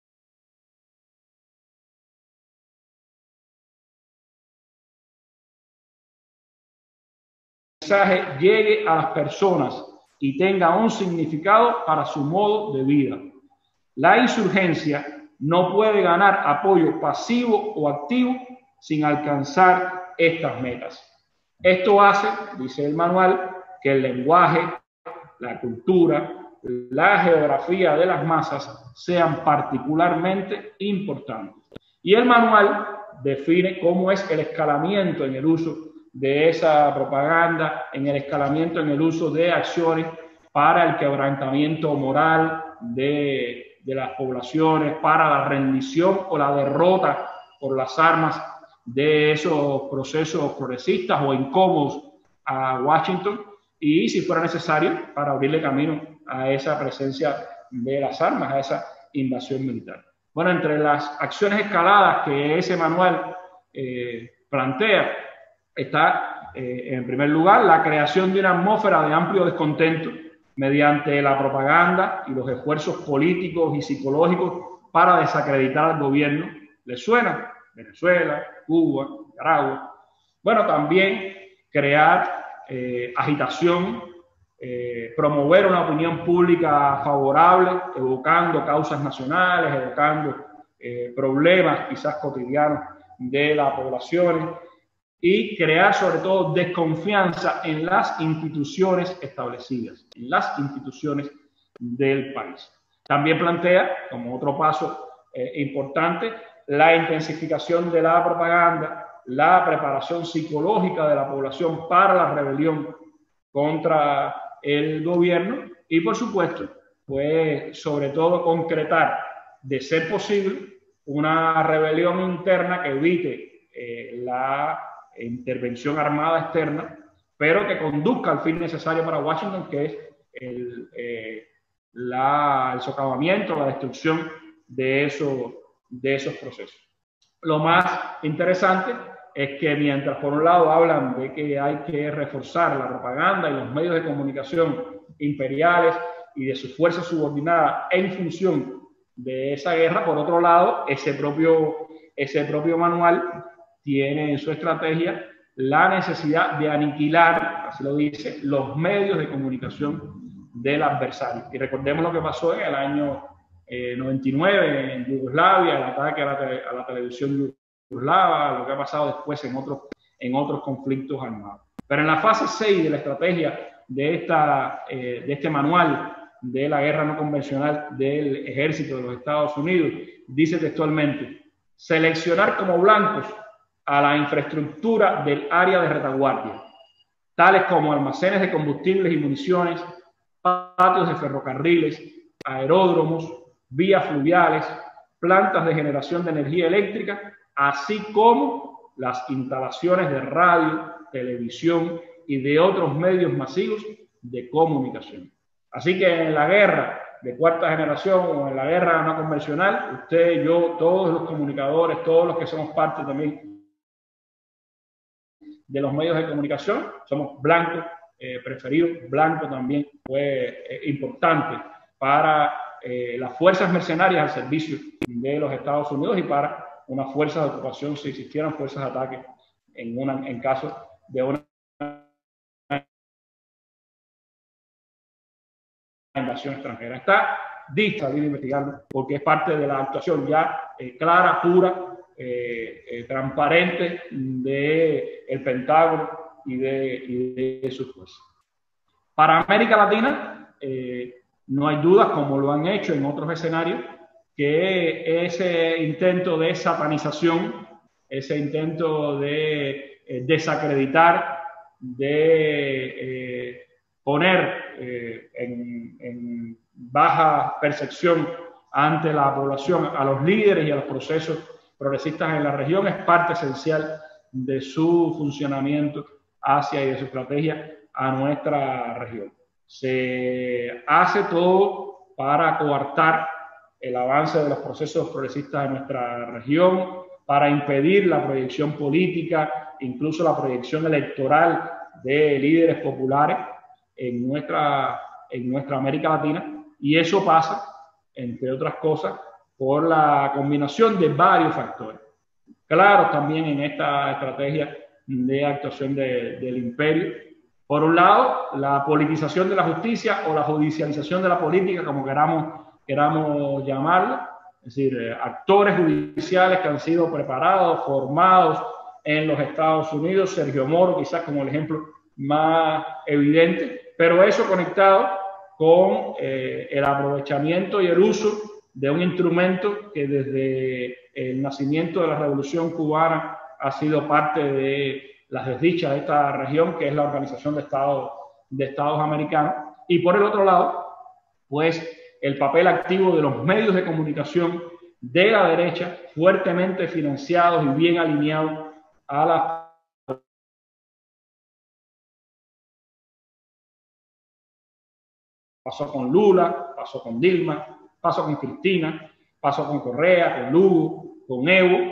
mensaje llegue a las personas y tenga un significado para su modo de vida. La insurgencia no puede ganar apoyo pasivo o activo sin alcanzar estas metas. Esto hace, dice el manual, que el lenguaje, la cultura, la geografía de las masas sean particularmente importantes. Y el manual define cómo es el escalamiento en el uso de esa propaganda, en el escalamiento en el uso de acciones para el quebrantamiento moral de, de las poblaciones, para la rendición o la derrota por las armas de esos procesos progresistas o incómodos a Washington, y si fuera necesario para abrirle camino a esa presencia de las armas, a esa invasión militar. Bueno, entre las acciones escaladas que ese manual eh, plantea está, eh, en primer lugar, la creación de una atmósfera de amplio descontento mediante la propaganda y los esfuerzos políticos y psicológicos para desacreditar al gobierno. ¿Les suena? Venezuela, Cuba, Nicaragua. Bueno, también crear eh, agitación, eh, promover una opinión pública favorable, evocando causas nacionales, evocando eh, problemas quizás cotidianos de la población, y crear sobre todo desconfianza en las instituciones establecidas, en las instituciones del país. También plantea, como otro paso eh, importante, la intensificación de la propaganda, la preparación psicológica de la población para la rebelión contra el gobierno y, por supuesto, pues sobre todo concretar, de ser posible, una rebelión interna que evite eh, la intervención armada externa, pero que conduzca al fin necesario para Washington, que es el, eh, la, el socavamiento, la destrucción de, eso, de esos procesos. Lo más interesante es que mientras por un lado hablan de que hay que reforzar la propaganda y los medios de comunicación imperiales y de sus fuerzas subordinadas en función de esa guerra, por otro lado, ese propio, ese propio manual tiene en su estrategia la necesidad de aniquilar, así lo dice, los medios de comunicación del adversario. Y recordemos lo que pasó en el año eh, noventa y nueve en Yugoslavia, el ataque a la, tele, a la televisión yugoslava, lo que ha pasado después en otros, en otros conflictos armados. Pero en la fase seis de la estrategia de, esta, eh, de este manual de la guerra no convencional del ejército de los Estados Unidos, dice textualmente: seleccionar como blancos a la infraestructura del área de retaguardia, tales como almacenes de combustibles y municiones, patios de ferrocarriles, aeródromos, vías fluviales, plantas de generación de energía eléctrica, así como las instalaciones de radio, televisión y de otros medios masivos de comunicación. Así que en la guerra de cuarta generación o en la guerra no convencional, usted, yo, todos los comunicadores, todos los que somos parte también de los medios de comunicación, somos blancos, eh, preferidos. Blanco también fue eh, importante para eh, las fuerzas mercenarias al servicio de los Estados Unidos y para unas fuerzas de ocupación si existieran fuerzas de ataque en, una, en caso de una invasión extranjera. Está dista salir a investigarlo porque es parte de la actuación ya eh, clara, pura, eh, eh, transparente de el Pentágono y de, y de sus fuerzas. Para América Latina, eh, no hay dudas, como lo han hecho en otros escenarios, que ese intento de satanización, ese intento de eh, desacreditar, de eh, poner eh, en, en baja percepción ante la población a los líderes y a los procesos progresistas en la región es parte esencial de su funcionamiento hacia y de su estrategia a nuestra región. Se hace todo para coartar el avance de los procesos progresistas en nuestra región, para impedir la proyección política, incluso la proyección electoral de líderes populares en nuestra, en nuestra América Latina, y eso pasa, entre otras cosas, por la combinación de varios factores. Claro, también en esta estrategia de actuación de, del imperio. Por un lado, la politización de la justicia o la judicialización de la política, como queramos, queramos llamarla, es decir, eh, actores judiciales que han sido preparados, formados en los Estados Unidos, Sergio Moro quizás como el ejemplo más evidente, pero eso conectado con eh, el aprovechamiento y el uso de un instrumento que desde el nacimiento de la Revolución Cubana ha sido parte de las desdichas de esta región, que es la Organización de Estados, de Estados Americanos. Y por el otro lado, pues el papel activo de los medios de comunicación de la derecha, fuertemente financiados y bien alineados a la pasó con Lula, pasó con Dilma, pasó con Cristina, pasó con Correa, con Lugo, con Evo.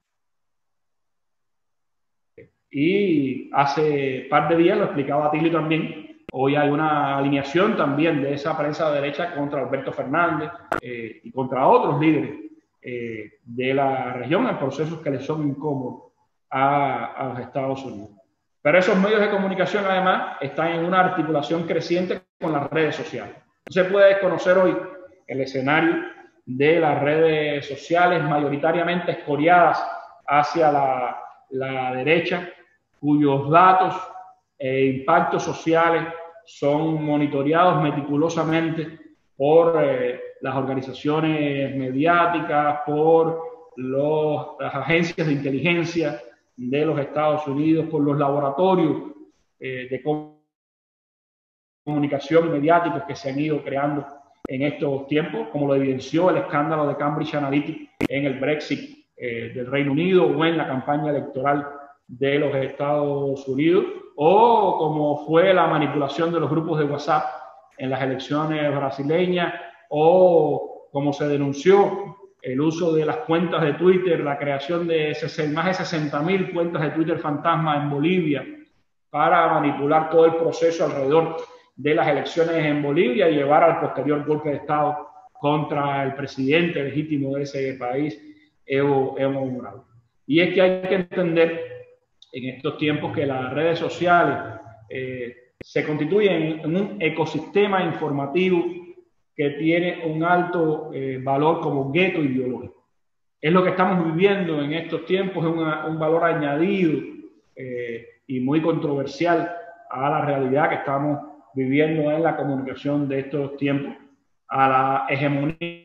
Y hace par de días, lo explicaba a Tilly también, hoy hay una alineación también de esa prensa de derecha contra Alberto Fernández eh, y contra otros líderes eh, de la región en procesos que les son incómodos a, a los Estados Unidos. Pero esos medios de comunicación, además, están en una articulación creciente con las redes sociales. No se puede desconocer hoy el escenario de las redes sociales mayoritariamente escoriadas hacia la, la derecha, cuyos datos e impactos sociales son monitoreados meticulosamente por eh, las organizaciones mediáticas, por los, las agencias de inteligencia de los Estados Unidos, por los laboratorios eh, de comunicación mediáticos que se han ido creando en estos tiempos, como lo evidenció el escándalo de Cambridge Analytica en el Brexit eh, del Reino Unido o en la campaña electoral de los Estados Unidos, o como fue la manipulación de los grupos de WhatsApp en las elecciones brasileñas, o como se denunció el uso de las cuentas de Twitter, la creación de más de sesenta mil cuentas de Twitter fantasma en Bolivia para manipular todo el proceso alrededor de las elecciones en Bolivia y llevar al posterior golpe de Estado contra el presidente legítimo de ese país, Evo, Evo Morales. Y es que hay que entender en estos tiempos que las redes sociales eh, se constituyen en un ecosistema informativo que tiene un alto eh, valor como gueto ideológico. Es lo que estamos viviendo en estos tiempos, es una, un valor añadido eh, y muy controversial a la realidad que estamos viviendo en la comunicación de estos tiempos, a la hegemonía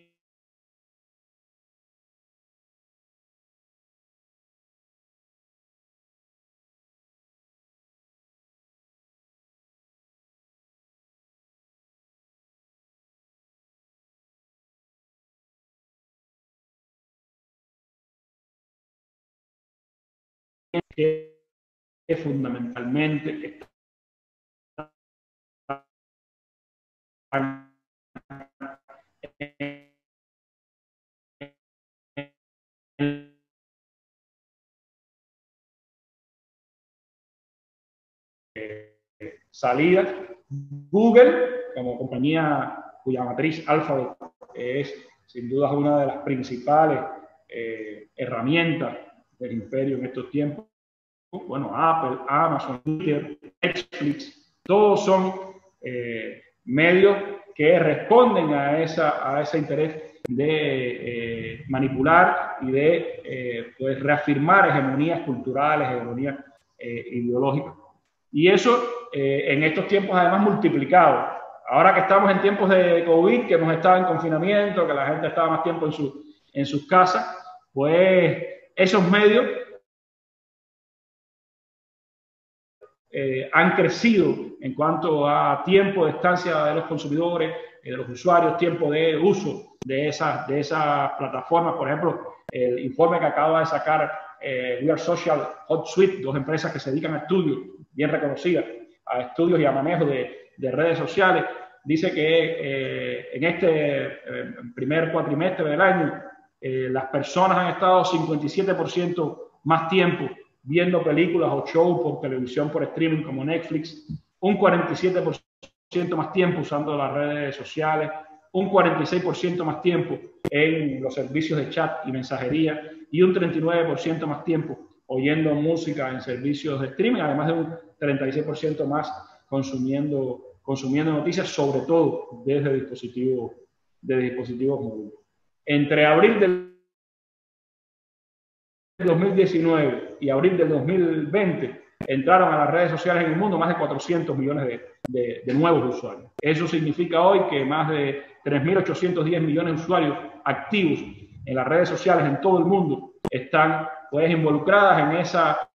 que fundamentalmente están salidas. Google, como compañía cuya matriz Alphabet es sin duda una de las principales eh, herramientas del imperio en estos tiempos. Bueno, Apple, Amazon, Twitter, Netflix, todos son eh, medios que responden a, esa, a ese interés de eh, manipular y de eh, pues reafirmar hegemonías culturales, hegemonías eh, ideológicas. Y eso eh, en estos tiempos además multiplicado. Ahora que estamos en tiempos de COVID, que hemos estado en confinamiento, que la gente estaba más tiempo en, su, en sus casas, pues esos medios eh, han crecido en cuanto a tiempo de estancia de los consumidores, eh, de los usuarios, tiempo de uso de esas, de esas plataformas. Por ejemplo, el informe que acaba de sacar eh, We Are Social, HotSuite, dos empresas que se dedican a estudios bien reconocidas, a estudios y a manejo de, de redes sociales, dice que eh, en este eh, primer cuatrimestre del año eh, las personas han estado cincuenta y siete por ciento más tiempo viendo películas o shows por televisión, por streaming como Netflix, un cuarenta y siete por ciento más tiempo usando las redes sociales, un cuarenta y seis por ciento más tiempo en los servicios de chat y mensajería y un treinta y nueve por ciento más tiempo oyendo música en servicios de streaming, además de un treinta y seis por ciento más consumiendo, consumiendo noticias, sobre todo desde dispositivos, de dispositivos móviles. Entre abril del dos mil diecinueve y abril del dos mil veinte entraron a las redes sociales en el mundo más de cuatrocientos millones de, de, de nuevos usuarios. Eso significa hoy que más de tres mil ochocientos diez millones de usuarios activos en las redes sociales en todo el mundo están pues involucradas en esa,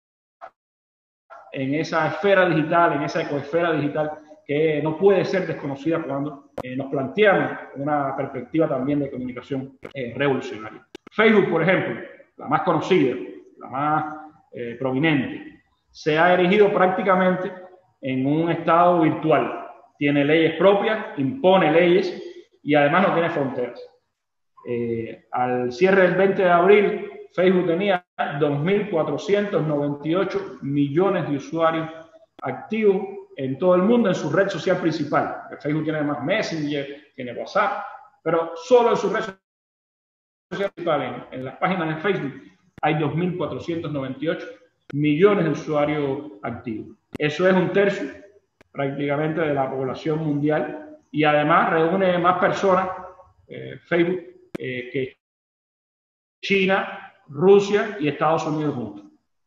en esa esfera digital, en esa ecosfera digital que no puede ser desconocida cuando eh, nos planteamos una perspectiva también de comunicación eh, revolucionaria. Facebook, por ejemplo, la más conocida, la más eh, prominente, se ha erigido prácticamente en un estado virtual. Tiene leyes propias, impone leyes y además no tiene fronteras. Eh, al cierre del veinte de abril, Facebook tenía dos mil cuatrocientos noventa y ocho millones de usuarios activos en todo el mundo en su red social principal. Facebook tiene además Messenger, tiene WhatsApp, pero solo en su red social principal, en, en las páginas de Facebook, hay dos mil cuatrocientos noventa y ocho millones de usuarios activos. Eso es un tercio prácticamente de la población mundial y además reúne más personas, eh, Facebook, eh, que China, Rusia y Estados Unidos juntos.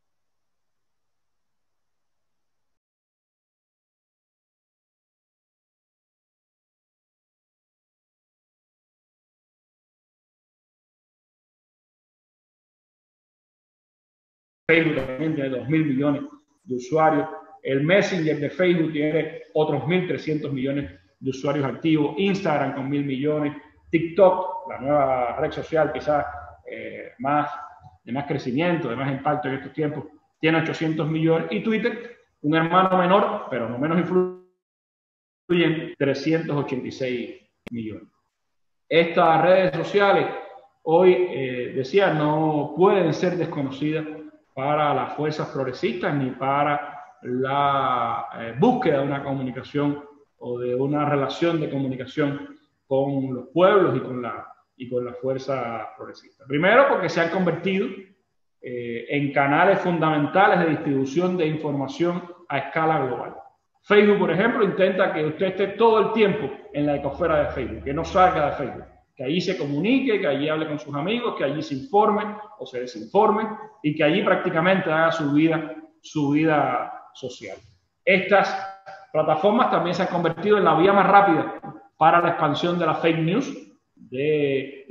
Facebook también tiene dos mil millones de usuarios. El Messenger de Facebook tiene otros mil trescientos millones de usuarios activos. Instagram con mil millones. TikTok, la nueva red social quizás eh, más, de más crecimiento, de más impacto en estos tiempos, tiene ochocientos millones. Y Twitter, un hermano menor, pero no menos influyente, trescientos ochenta y seis millones. Estas redes sociales hoy, eh, decía, no pueden ser desconocidas para las fuerzas progresistas ni para la eh, búsqueda de una comunicación o de una relación de comunicación con los pueblos y con la, y con la fuerza progresista. Primero porque se han convertido eh, en canales fundamentales de distribución de información a escala global. Facebook, por ejemplo, intenta que usted esté todo el tiempo en la ecosfera de Facebook, que no salga de Facebook, que allí se comunique, que allí hable con sus amigos, que allí se informe o se desinforme y que allí prácticamente haga su vida, su vida social. Estas plataformas también se han convertido en la vía más rápida para la expansión de la fake news, de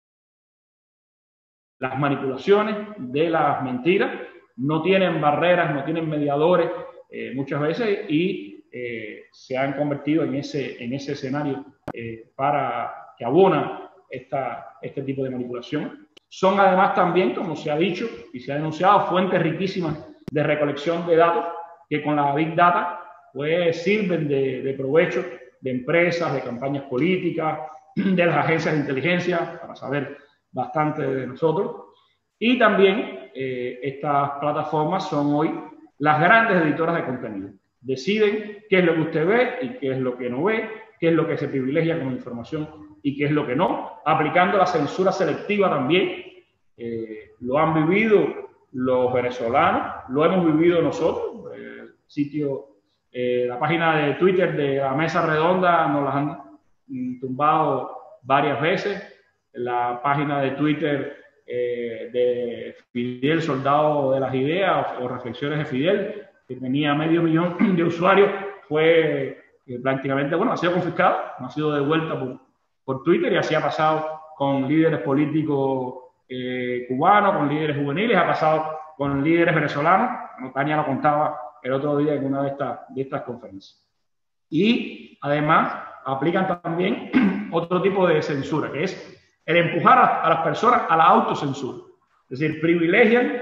las manipulaciones, de las mentiras. No tienen barreras, no tienen mediadores eh, muchas veces y eh, se han convertido en ese, en ese escenario eh, para que abona esta, este tipo de manipulación. Son además también, como se ha dicho y se ha denunciado, fuentes riquísimas de recolección de datos que con la Big Data pues sirven de, de provecho de empresas, de campañas políticas, de las agencias de inteligencia, para saber bastante de nosotros. Y también eh, estas plataformas son hoy las grandes editoras de contenido. Deciden qué es lo que usted ve y qué es lo que no ve, qué es lo que se privilegia como información y qué es lo que no, aplicando la censura selectiva también. Eh, lo han vivido los venezolanos, lo hemos vivido nosotros. El sitio, eh, la página de Twitter de la Mesa Redonda nos las han mm, tumbado varias veces. La página de Twitter eh, de Fidel, soldado de las ideas, o, o reflexiones de Fidel, que tenía medio millón de usuarios, fue eh, prácticamente, bueno, ha sido confiscada, ha sido devuelta por, por Twitter, y así ha pasado con líderes políticos eh, cubanos, con líderes juveniles, ha pasado con líderes venezolanos. Tania lo contaba el otro día en una de estas, de estas conferencias. Y además aplican también otro tipo de censura, que es el empujar a, a las personas a la autocensura. Es decir, privilegian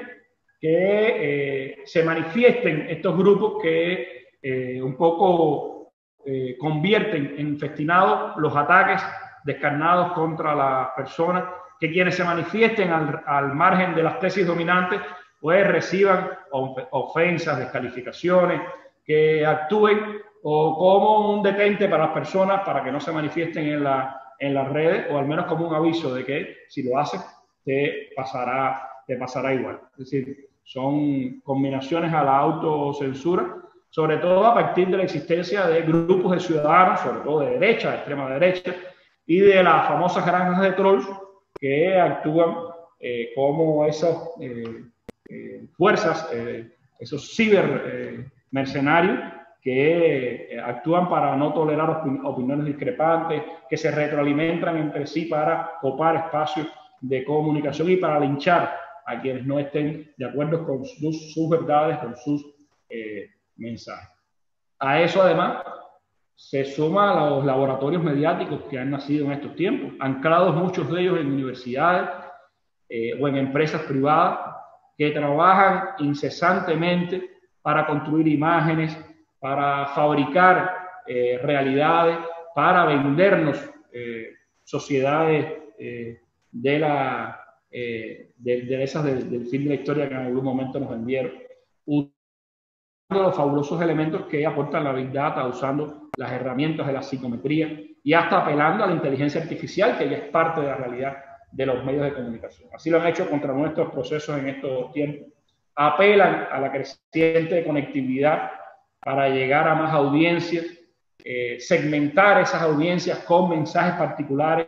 que eh, se manifiesten estos grupos que eh, un poco eh, convierten en festinados los ataques descarnados contra las personas, que quienes se manifiesten al, al margen de las tesis dominantes pues reciban ofensas, descalificaciones, que actúen o como un detente para las personas para que no se manifiesten en, la, en las redes, o al menos como un aviso de que si lo haces te pasará, te pasará igual. Es decir, son combinaciones a la autocensura, sobre todo a partir de la existencia de grupos de ciudadanos, sobre todo de derecha, de extrema derecha, y de las famosas granjas de trolls que actúan eh, como esas eh, eh, fuerzas, eh, esos ciber eh, mercenarios que eh, actúan para no tolerar opin opiniones discrepantes, que se retroalimentan entre sí para copar espacios de comunicación y para linchar a quienes no estén de acuerdo con sus, sus verdades, con sus eh, mensajes. A eso además se suman a los laboratorios mediáticos que han nacido en estos tiempos, anclados muchos de ellos en universidades eh, o en empresas privadas que trabajan incesantemente para construir imágenes, para fabricar eh, realidades, para vendernos eh, sociedades eh, de, la, eh, de, de esas de, del fin de la historia que en algún momento nos vendieron, usando los fabulosos elementos que aportan la Big Data, usando las herramientas de la psicometría y hasta apelando a la inteligencia artificial, que ya es parte de la realidad de los medios de comunicación. Así lo han hecho contra nuestros procesos en estos tiempos. Apelan a la creciente conectividad para llegar a más audiencias, eh, segmentar esas audiencias con mensajes particulares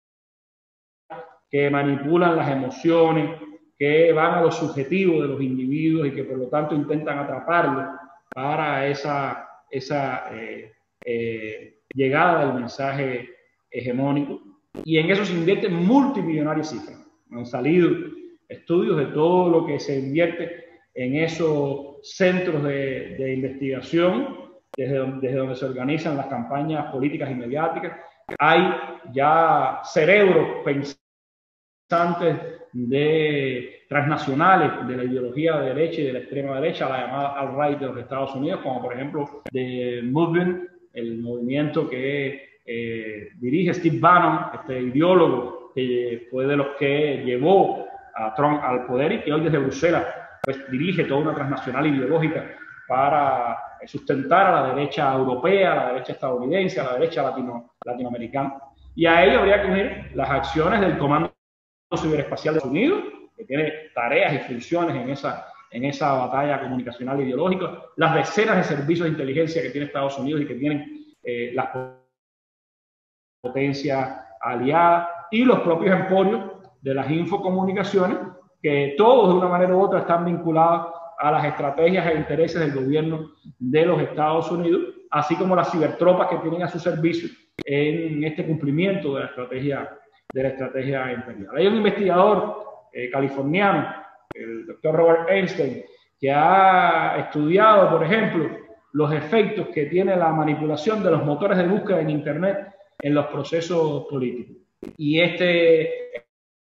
que manipulan las emociones, que van a lo subjetivo de los individuos y que por lo tanto intentan atraparlos para esa, esa eh, eh, llegada del mensaje hegemónico. Y en eso se invierten multimillonarias cifras. Han salido estudios de todo lo que se invierte en esos centros de, de investigación, desde donde, desde donde se organizan las campañas políticas y mediáticas. Hay ya cerebros pensantes de transnacionales de la ideología de derecha y de la extrema derecha, la llamada alt-right de los Estados Unidos, como por ejemplo The Movement, el movimiento que eh, dirige Steve Bannon, este ideólogo que fue de los que llevó a Trump al poder y que hoy desde Bruselas pues dirige toda una transnacional ideológica para sustentar a la derecha europea, a la derecha estadounidense, a la derecha latino, latinoamericana. Y a ello habría que unir las acciones del Comando Ciberespacial de Estados Unidos, que tiene tareas y funciones en esa, en esa batalla comunicacional ideológica, las decenas de servicios de inteligencia que tiene Estados Unidos y que tienen eh, las potencias aliadas, y los propios emporios de las infocomunicaciones, que todos de una manera u otra están vinculados a las estrategias e intereses del gobierno de los Estados Unidos, así como las cibertropas que tienen a su servicio en este cumplimiento de la estrategia, de la estrategia imperial. Hay un investigador eh, californiano, el doctor Robert Einstein, que ha estudiado, por ejemplo, los efectos que tiene la manipulación de los motores de búsqueda en Internet en los procesos políticos. Y este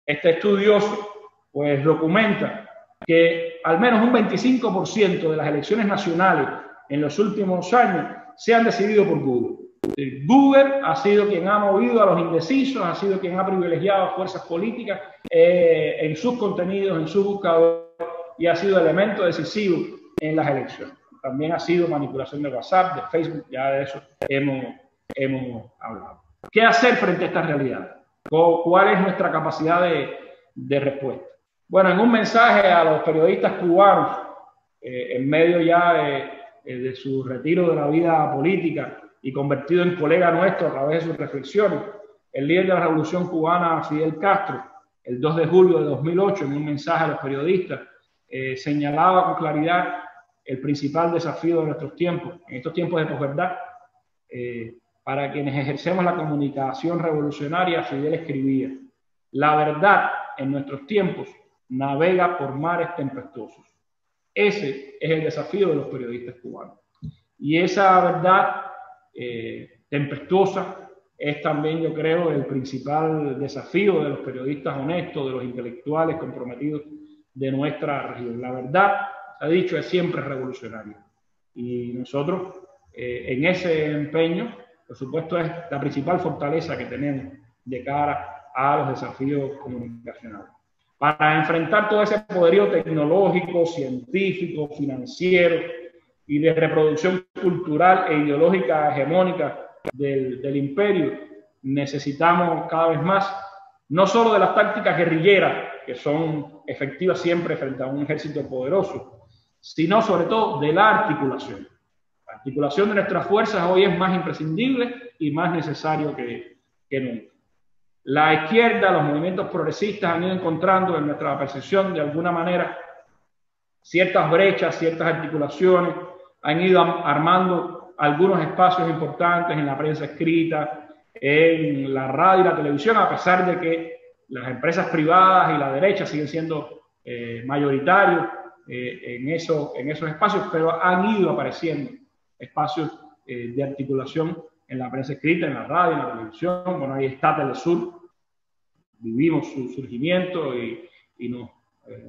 Este estudioso pues documenta que al menos un veinticinco por ciento de las elecciones nacionales en los últimos años se han decidido por Google. Google ha sido quien ha movido a los indecisos, ha sido quien ha privilegiado a fuerzas políticas eh, en sus contenidos, en su buscador, y ha sido elemento decisivo en las elecciones. También ha sido manipulación de WhatsApp, de Facebook, ya de eso hemos, hemos hablado. ¿Qué hacer frente a esta realidad? ¿Cuál es nuestra capacidad de, de respuesta? Bueno, en un mensaje a los periodistas cubanos, eh, en medio ya de, de su retiro de la vida política y convertido en colega nuestro a través de sus reflexiones, el líder de la Revolución Cubana, Fidel Castro, el dos de julio de dos mil ocho, en un mensaje a los periodistas, eh, señalaba con claridad el principal desafío de nuestros tiempos, en estos tiempos de posverdad. Eh, para quienes ejercemos la comunicación revolucionaria, Fidel escribía: la verdad en nuestros tiempos navega por mares tempestuosos. Ese es el desafío de los periodistas cubanos. Y esa verdad eh, tempestuosa es también, yo creo, el principal desafío de los periodistas honestos, de los intelectuales comprometidos de nuestra región. La verdad, se ha dicho, es siempre revolucionaria. Y nosotros, eh, en ese empeño, por supuesto, es la principal fortaleza que tenemos de cara a los desafíos comunicacionales. Para enfrentar todo ese poderío tecnológico, científico, financiero y de reproducción cultural e ideológica hegemónica del, del imperio, necesitamos cada vez más no solo de las tácticas guerrilleras, que son efectivas siempre frente a un ejército poderoso, sino sobre todo de la articulación. La articulación de nuestras fuerzas hoy es más imprescindible y más necesario que, que nunca. La izquierda, los movimientos progresistas han ido encontrando en nuestra percepción de alguna manera ciertas brechas, ciertas articulaciones, han ido armando algunos espacios importantes en la prensa escrita, en la radio y la televisión, a pesar de que las empresas privadas y la derecha siguen siendo eh, mayoritarios eh, en, eso, en esos espacios, pero han ido apareciendo espacios eh, de articulación en la prensa escrita, en la radio, en la televisión. Bueno, ahí está Telesur, vivimos su surgimiento y, y nos eh,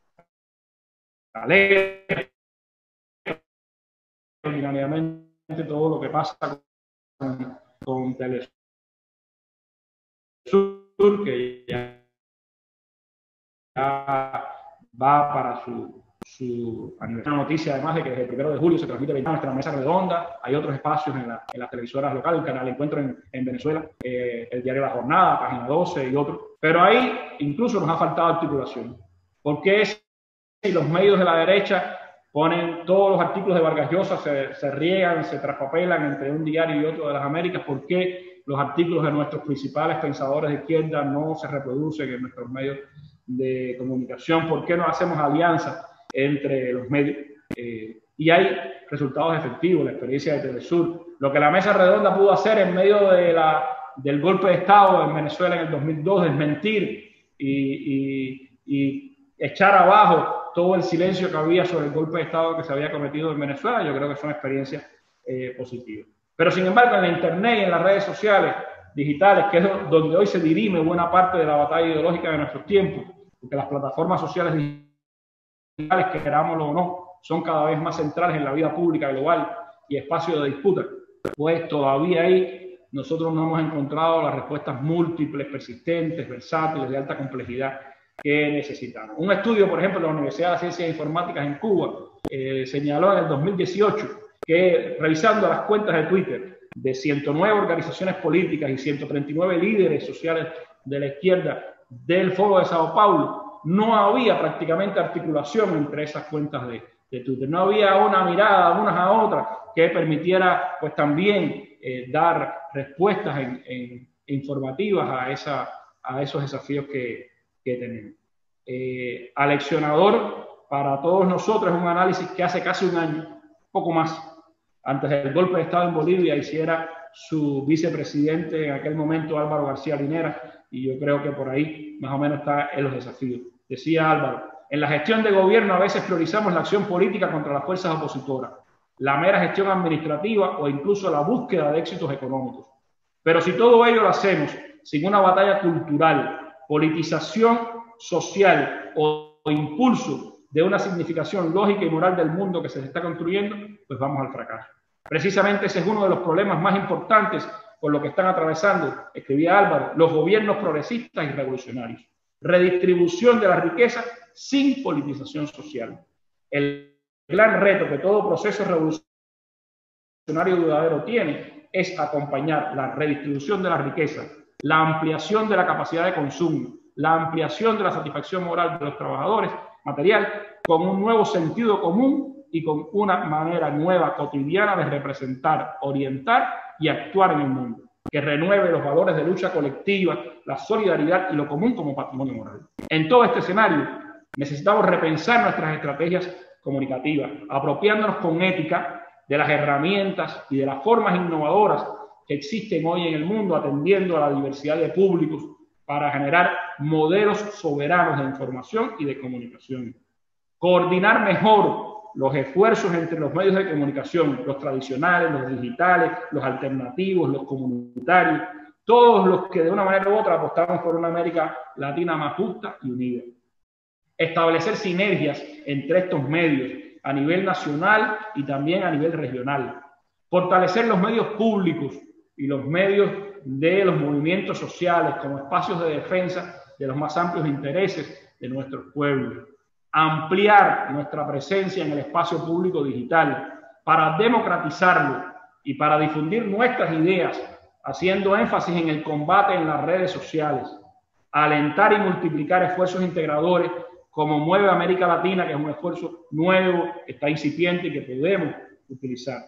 alegra ordinariamente todo lo que pasa con, con Telesur, que ya, ya va para su, su aniversario. Una noticia además de que desde el primero de julio se transmite nuestra mesa redonda. Hay otros espacios en, la, en las televisoras locales, el canal Encuentro en, en Venezuela, eh, el diario La Jornada, Página doce y otros. Pero ahí incluso nos ha faltado articulación. Porque si los medios de la derecha ponen todos los artículos de Vargas Llosa, se, se riegan, se traspapelan entre un diario y otro de las Américas, ¿por qué los artículos de nuestros principales pensadores de izquierda no se reproducen en nuestros medios de comunicación? ¿Por qué no hacemos alianzas entre los medios? Eh, y hay resultados efectivos, la experiencia de Telesur. Lo que la mesa redonda pudo hacer en medio de la, del golpe de Estado en Venezuela en el dos mil dos, desmentir y, y, y echar abajo todo el silencio que había sobre el golpe de Estado que se había cometido en Venezuela, yo creo que son experiencias eh, positivas. Pero sin embargo, en la internet y en las redes sociales digitales, que es donde hoy se dirime buena parte de la batalla ideológica de nuestros tiempos, porque las plataformas sociales digitales, que querámoslo o no, son cada vez más centrales en la vida pública global y espacio de disputa, pues todavía ahí nosotros no hemos encontrado las respuestas múltiples, persistentes, versátiles, de alta complejidad que necesitamos. Un estudio, por ejemplo, de la Universidad de Ciencias Informáticas en Cuba eh, señaló en el dos mil dieciocho que, revisando las cuentas de Twitter de ciento nueve organizaciones políticas y ciento treinta y nueve líderes sociales de la izquierda del Foro de Sao Paulo, no había prácticamente articulación entre esas cuentas de, de Twitter. No había una mirada unas a otras que permitiera pues también eh, dar respuestas en, en, informativas a, esa, a esos desafíos que que tenemos. Eh, aleccionador para todos nosotros es un análisis que hace casi un año, poco más, antes del golpe de Estado en Bolivia, hiciera su vicepresidente en aquel momento, Álvaro García Linera, y yo creo que por ahí más o menos está en los desafíos. Decía Álvaro: en la gestión de gobierno a veces priorizamos la acción política contra las fuerzas opositoras, la mera gestión administrativa o incluso la búsqueda de éxitos económicos. Pero si todo ello lo hacemos sin una batalla cultural politización social o, o impulso de una significación lógica y moral del mundo que se está construyendo, pues vamos al fracaso. Precisamente ese es uno de los problemas más importantes por lo que están atravesando, escribía Álvaro, los gobiernos progresistas y revolucionarios. Redistribución de la riqueza sin politización social. El gran reto que todo proceso revolucionario duradero tiene es acompañar la redistribución de la riqueza, la ampliación de la capacidad de consumo, la ampliación de la satisfacción moral de los trabajadores material con un nuevo sentido común y con una manera nueva cotidiana de representar, orientar y actuar en el mundo, que renueve los valores de lucha colectiva, la solidaridad y lo común como patrimonio moral. En todo este escenario necesitamos repensar nuestras estrategias comunicativas, apropiándonos con ética de las herramientas y de las formas innovadoras que existen hoy en el mundo, atendiendo a la diversidad de públicos para generar modelos soberanos de información y de comunicación. Coordinar mejor los esfuerzos entre los medios de comunicación, los tradicionales, los digitales, los alternativos, los comunitarios, todos los que de una manera u otra apostamos por una América Latina más justa y unida. Establecer sinergias entre estos medios a nivel nacional y también a nivel regional. Fortalecer los medios públicos y los medios de los movimientos sociales como espacios de defensa de los más amplios intereses de nuestros pueblos. Ampliar nuestra presencia en el espacio público digital para democratizarlo y para difundir nuestras ideas, haciendo énfasis en el combate en las redes sociales. Alentar y multiplicar esfuerzos integradores como Mueve América Latina, que es un esfuerzo nuevo, que está incipiente y que podemos utilizar.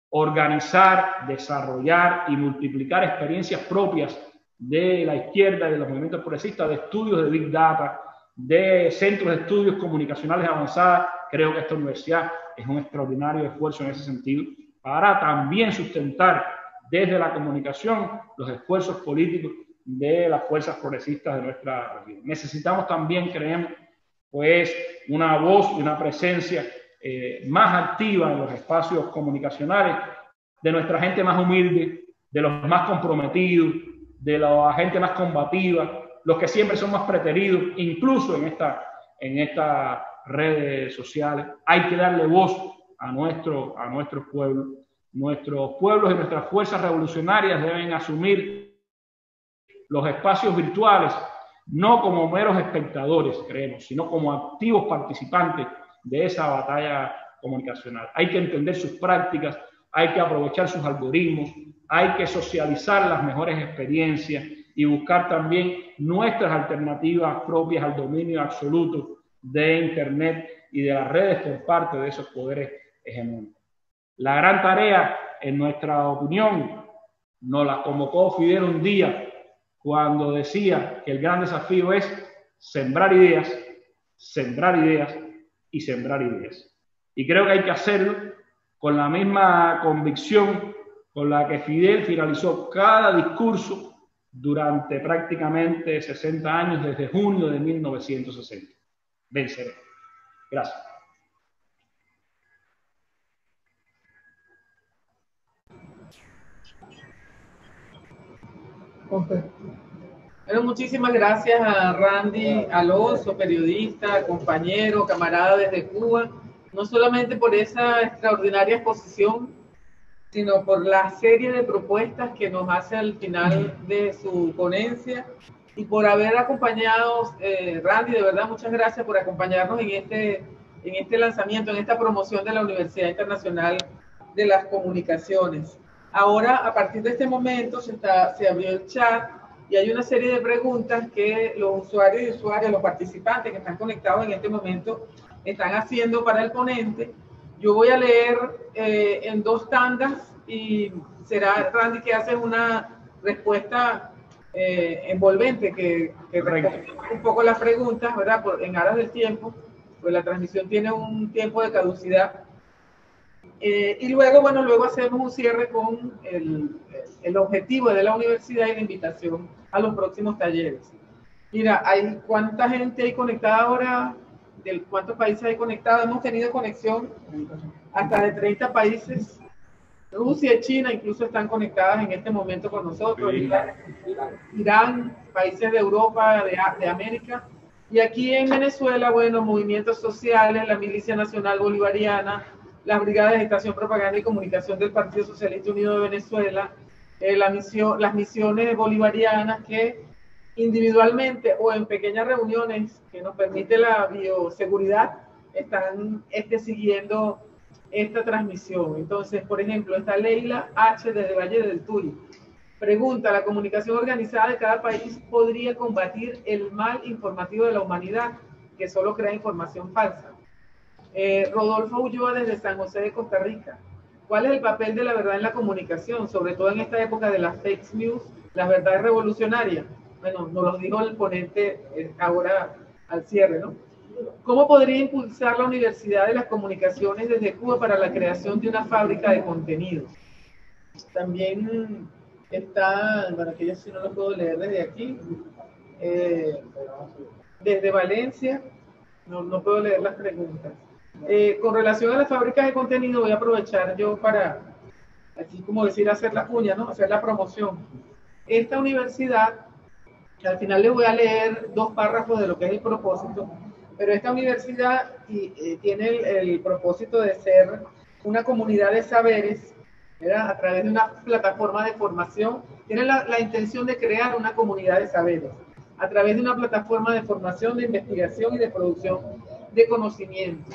Organizar, desarrollar y multiplicar experiencias propias de la izquierda y de los movimientos progresistas, de estudios de Big Data, de centros de estudios comunicacionales avanzadas. Creo que esta universidad es un extraordinario esfuerzo en ese sentido, para también sustentar desde la comunicación los esfuerzos políticos de las fuerzas progresistas de nuestra región. Necesitamos también, creemos, pues una voz y una presencia eh, más activa en los espacios comunicacionales de nuestra gente más humilde, de los más comprometidos, de la gente más combativa, los que siempre son más preteridos, incluso en esta, en estas redes sociales. Hay que darle voz a, nuestro, a nuestros pueblos. Nuestros pueblos y nuestras fuerzas revolucionarias deben asumir los espacios virtuales no como meros espectadores, creemos, sino como activos participantes de esa batalla comunicacional. Hay que entender sus prácticas, hay que aprovechar sus algoritmos, hay que socializar las mejores experiencias y buscar también nuestras alternativas propias al dominio absoluto de Internet y de las redes por parte de esos poderes hegemónicos. La gran tarea, en nuestra opinión, nos la convocó Fidel un día cuando decía que el gran desafío es sembrar ideas, sembrar ideas y sembrar ideas. Y creo que hay que hacerlo con la misma convicción con la que Fidel finalizó cada discurso durante prácticamente sesenta años, desde junio de mil novecientos sesenta. Venceré. Gracias. Bueno, muchísimas gracias a Randy Alonso, periodista, compañero, camarada desde Cuba, no solamente por esa extraordinaria exposición, sino por la serie de propuestas que nos hace al final de su ponencia y por haber acompañado, eh, Randy, de verdad, muchas gracias por acompañarnos en este, en este lanzamiento, en esta promoción de la Universidad Internacional de las Comunicaciones. Ahora, a partir de este momento, se, está, se abrió el chat y hay una serie de preguntas que los usuarios y usuarias, los participantes que están conectados en este momento, están haciendo para el ponente. Yo voy a leer eh, en dos tandas y será Randy que hace una respuesta eh, envolvente, que, que responde un poco las preguntas, ¿verdad? Por, en aras del tiempo, pues la transmisión tiene un tiempo de caducidad. Eh, y luego, bueno, luego hacemos un cierre con el, el objetivo de la universidad y la invitación a los próximos talleres. Mira, hay ¿cuánta gente hay conectada ahora? ¿De cuántos países hay conectados? Hemos tenido conexión hasta de treinta países Rusia y China incluso están conectadas en este momento con nosotros, Irán, Irán países de Europa, de, de América, y aquí en Venezuela, bueno, movimientos sociales, la Milicia Nacional Bolivariana, las Brigadas de Estación, Propaganda y Comunicación del Partido Socialista Unido de Venezuela, eh, la misión, las misiones bolivarianas que individualmente o en pequeñas reuniones que nos permite la bioseguridad, están este, siguiendo esta transmisión. Entonces, por ejemplo, está Leila H. desde Valle del Tuy. Pregunta, ¿la comunicación organizada de cada país podría combatir el mal informativo de la humanidad que solo crea información falsa? Eh, Rodolfo Ulloa desde San José de Costa Rica. ¿Cuál es el papel de la verdad en la comunicación, sobre todo en esta época de las fake news, las verdades revolucionarias? Bueno, nos lo dijo el ponente eh, ahora al cierre, ¿no? ¿Cómo podría impulsar la Universidad de las Comunicaciones desde Cuba para la creación de una fábrica de contenidos? También está, bueno, que yo sí no lo puedo leer desde aquí, eh, desde Valencia, no, no puedo leer las preguntas. Eh, con relación a las fábricas de contenido, voy a aprovechar yo para, aquí como decir, hacer la cuña, ¿no? Hacer la promoción. Esta universidad, al final les voy a leer dos párrafos de lo que es el propósito, pero esta universidad y, eh, tiene el, el propósito de ser una comunidad de saberes, ¿verdad? A través de una plataforma de formación. Tiene la, la intención de crear una comunidad de saberes a través de una plataforma de formación, de investigación y de producción de conocimiento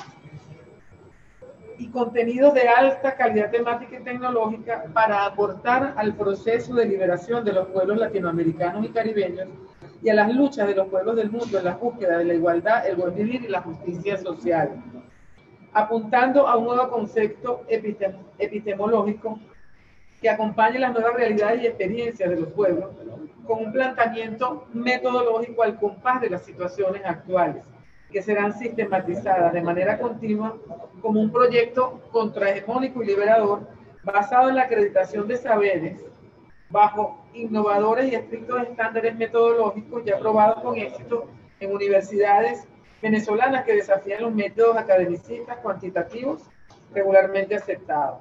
y contenidos de alta calidad temática y tecnológica para aportar al proceso de liberación de los pueblos latinoamericanos y caribeños y a las luchas de los pueblos del mundo en la búsqueda de la igualdad, el buen vivir y la justicia social, apuntando a un nuevo concepto epistem epistemológico que acompañe las nuevas realidades y experiencias de los pueblos con un planteamiento metodológico al compás de las situaciones actuales, que serán sistematizadas de manera continua como un proyecto contrahegemónico y liberador basado en la acreditación de saberes bajo innovadores y estrictos estándares metodológicos ya aprobados con éxito en universidades venezolanas que desafían los métodos academicistas cuantitativos regularmente aceptados.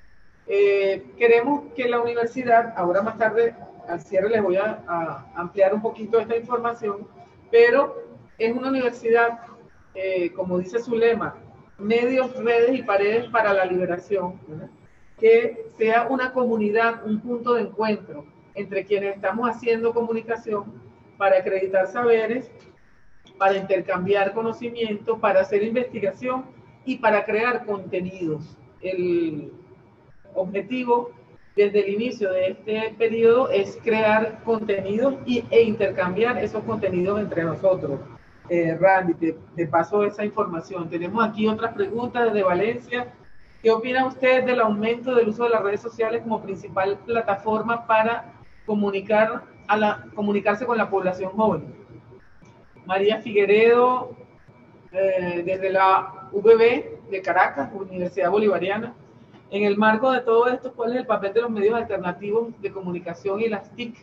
Eh, queremos que la universidad, ahora más tarde al cierre les voy a, a ampliar un poquito esta información, pero es una universidad, eh, como dice su lema, medios, redes y paredes para la liberación, ¿verdad? Que sea una comunidad, un punto de encuentro entre quienes estamos haciendo comunicación para acreditar saberes, para intercambiar conocimiento, para hacer investigación y para crear contenidos. El objetivo desde el inicio de este periodo es crear contenidos y, e intercambiar esos contenidos entre nosotros. Eh, Randy, te, te paso esa información. Tenemos aquí otras preguntas desde Valencia. ¿Qué opina usted del aumento del uso de las redes sociales como principal plataforma para comunicar a la, comunicarse con la población joven? María Figueredo, eh, desde la U B B de Caracas, Universidad Bolivariana. En el marco de todo esto, ¿cuál es el papel de los medios alternativos de comunicación y las T I C?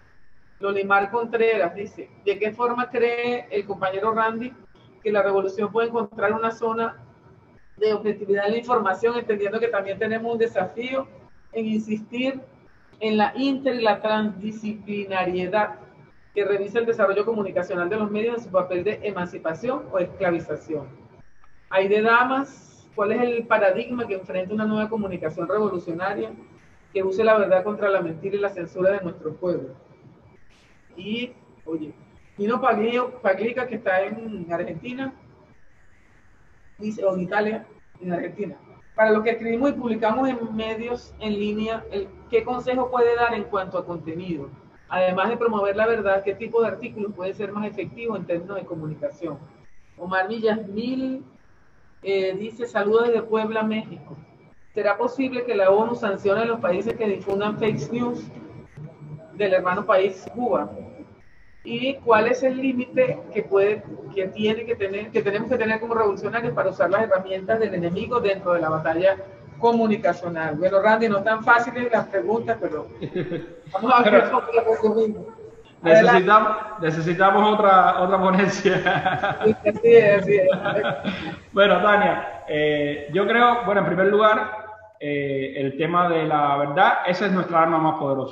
Lolimar Contreras dice, ¿de qué forma cree el compañero Randy que la revolución puede encontrar una zona de objetividad en la información, entendiendo que también tenemos un desafío en insistir en la inter y la transdisciplinariedad que revisa el desarrollo comunicacional de los medios en su papel de emancipación o esclavización? Aide Damas, ¿cuál es el paradigma que enfrenta una nueva comunicación revolucionaria que use la verdad contra la mentira y la censura de nuestro pueblo? Y, oye, Nino Paglica, que está en Argentina, dice, o en Italia, en Argentina. Para lo que escribimos y publicamos en medios en línea, el, ¿qué consejo puede dar en cuanto a contenido? Además de promover la verdad, ¿qué tipo de artículos puede ser más efectivo en términos de comunicación? Omar Villasmil eh, dice, saludos desde Puebla, México. ¿Será posible que la ONU sancione a los países que difundan fake news del hermano país Cuba? ¿Y cuál es el límite que puede, que tiene que tener, que tenemos que tener como revolucionarios para usar las herramientas del enemigo dentro de la batalla comunicacional? Bueno, Randy, no es tan fáciles las preguntas, pero vamos a ver cómo las resumimos. Necesitamos, necesitamos otra, otra ponencia. Sí, así es, así es. Bueno, Tania, eh, yo creo, bueno, en primer lugar, eh, el tema de la verdad, esa es nuestra arma más poderosa.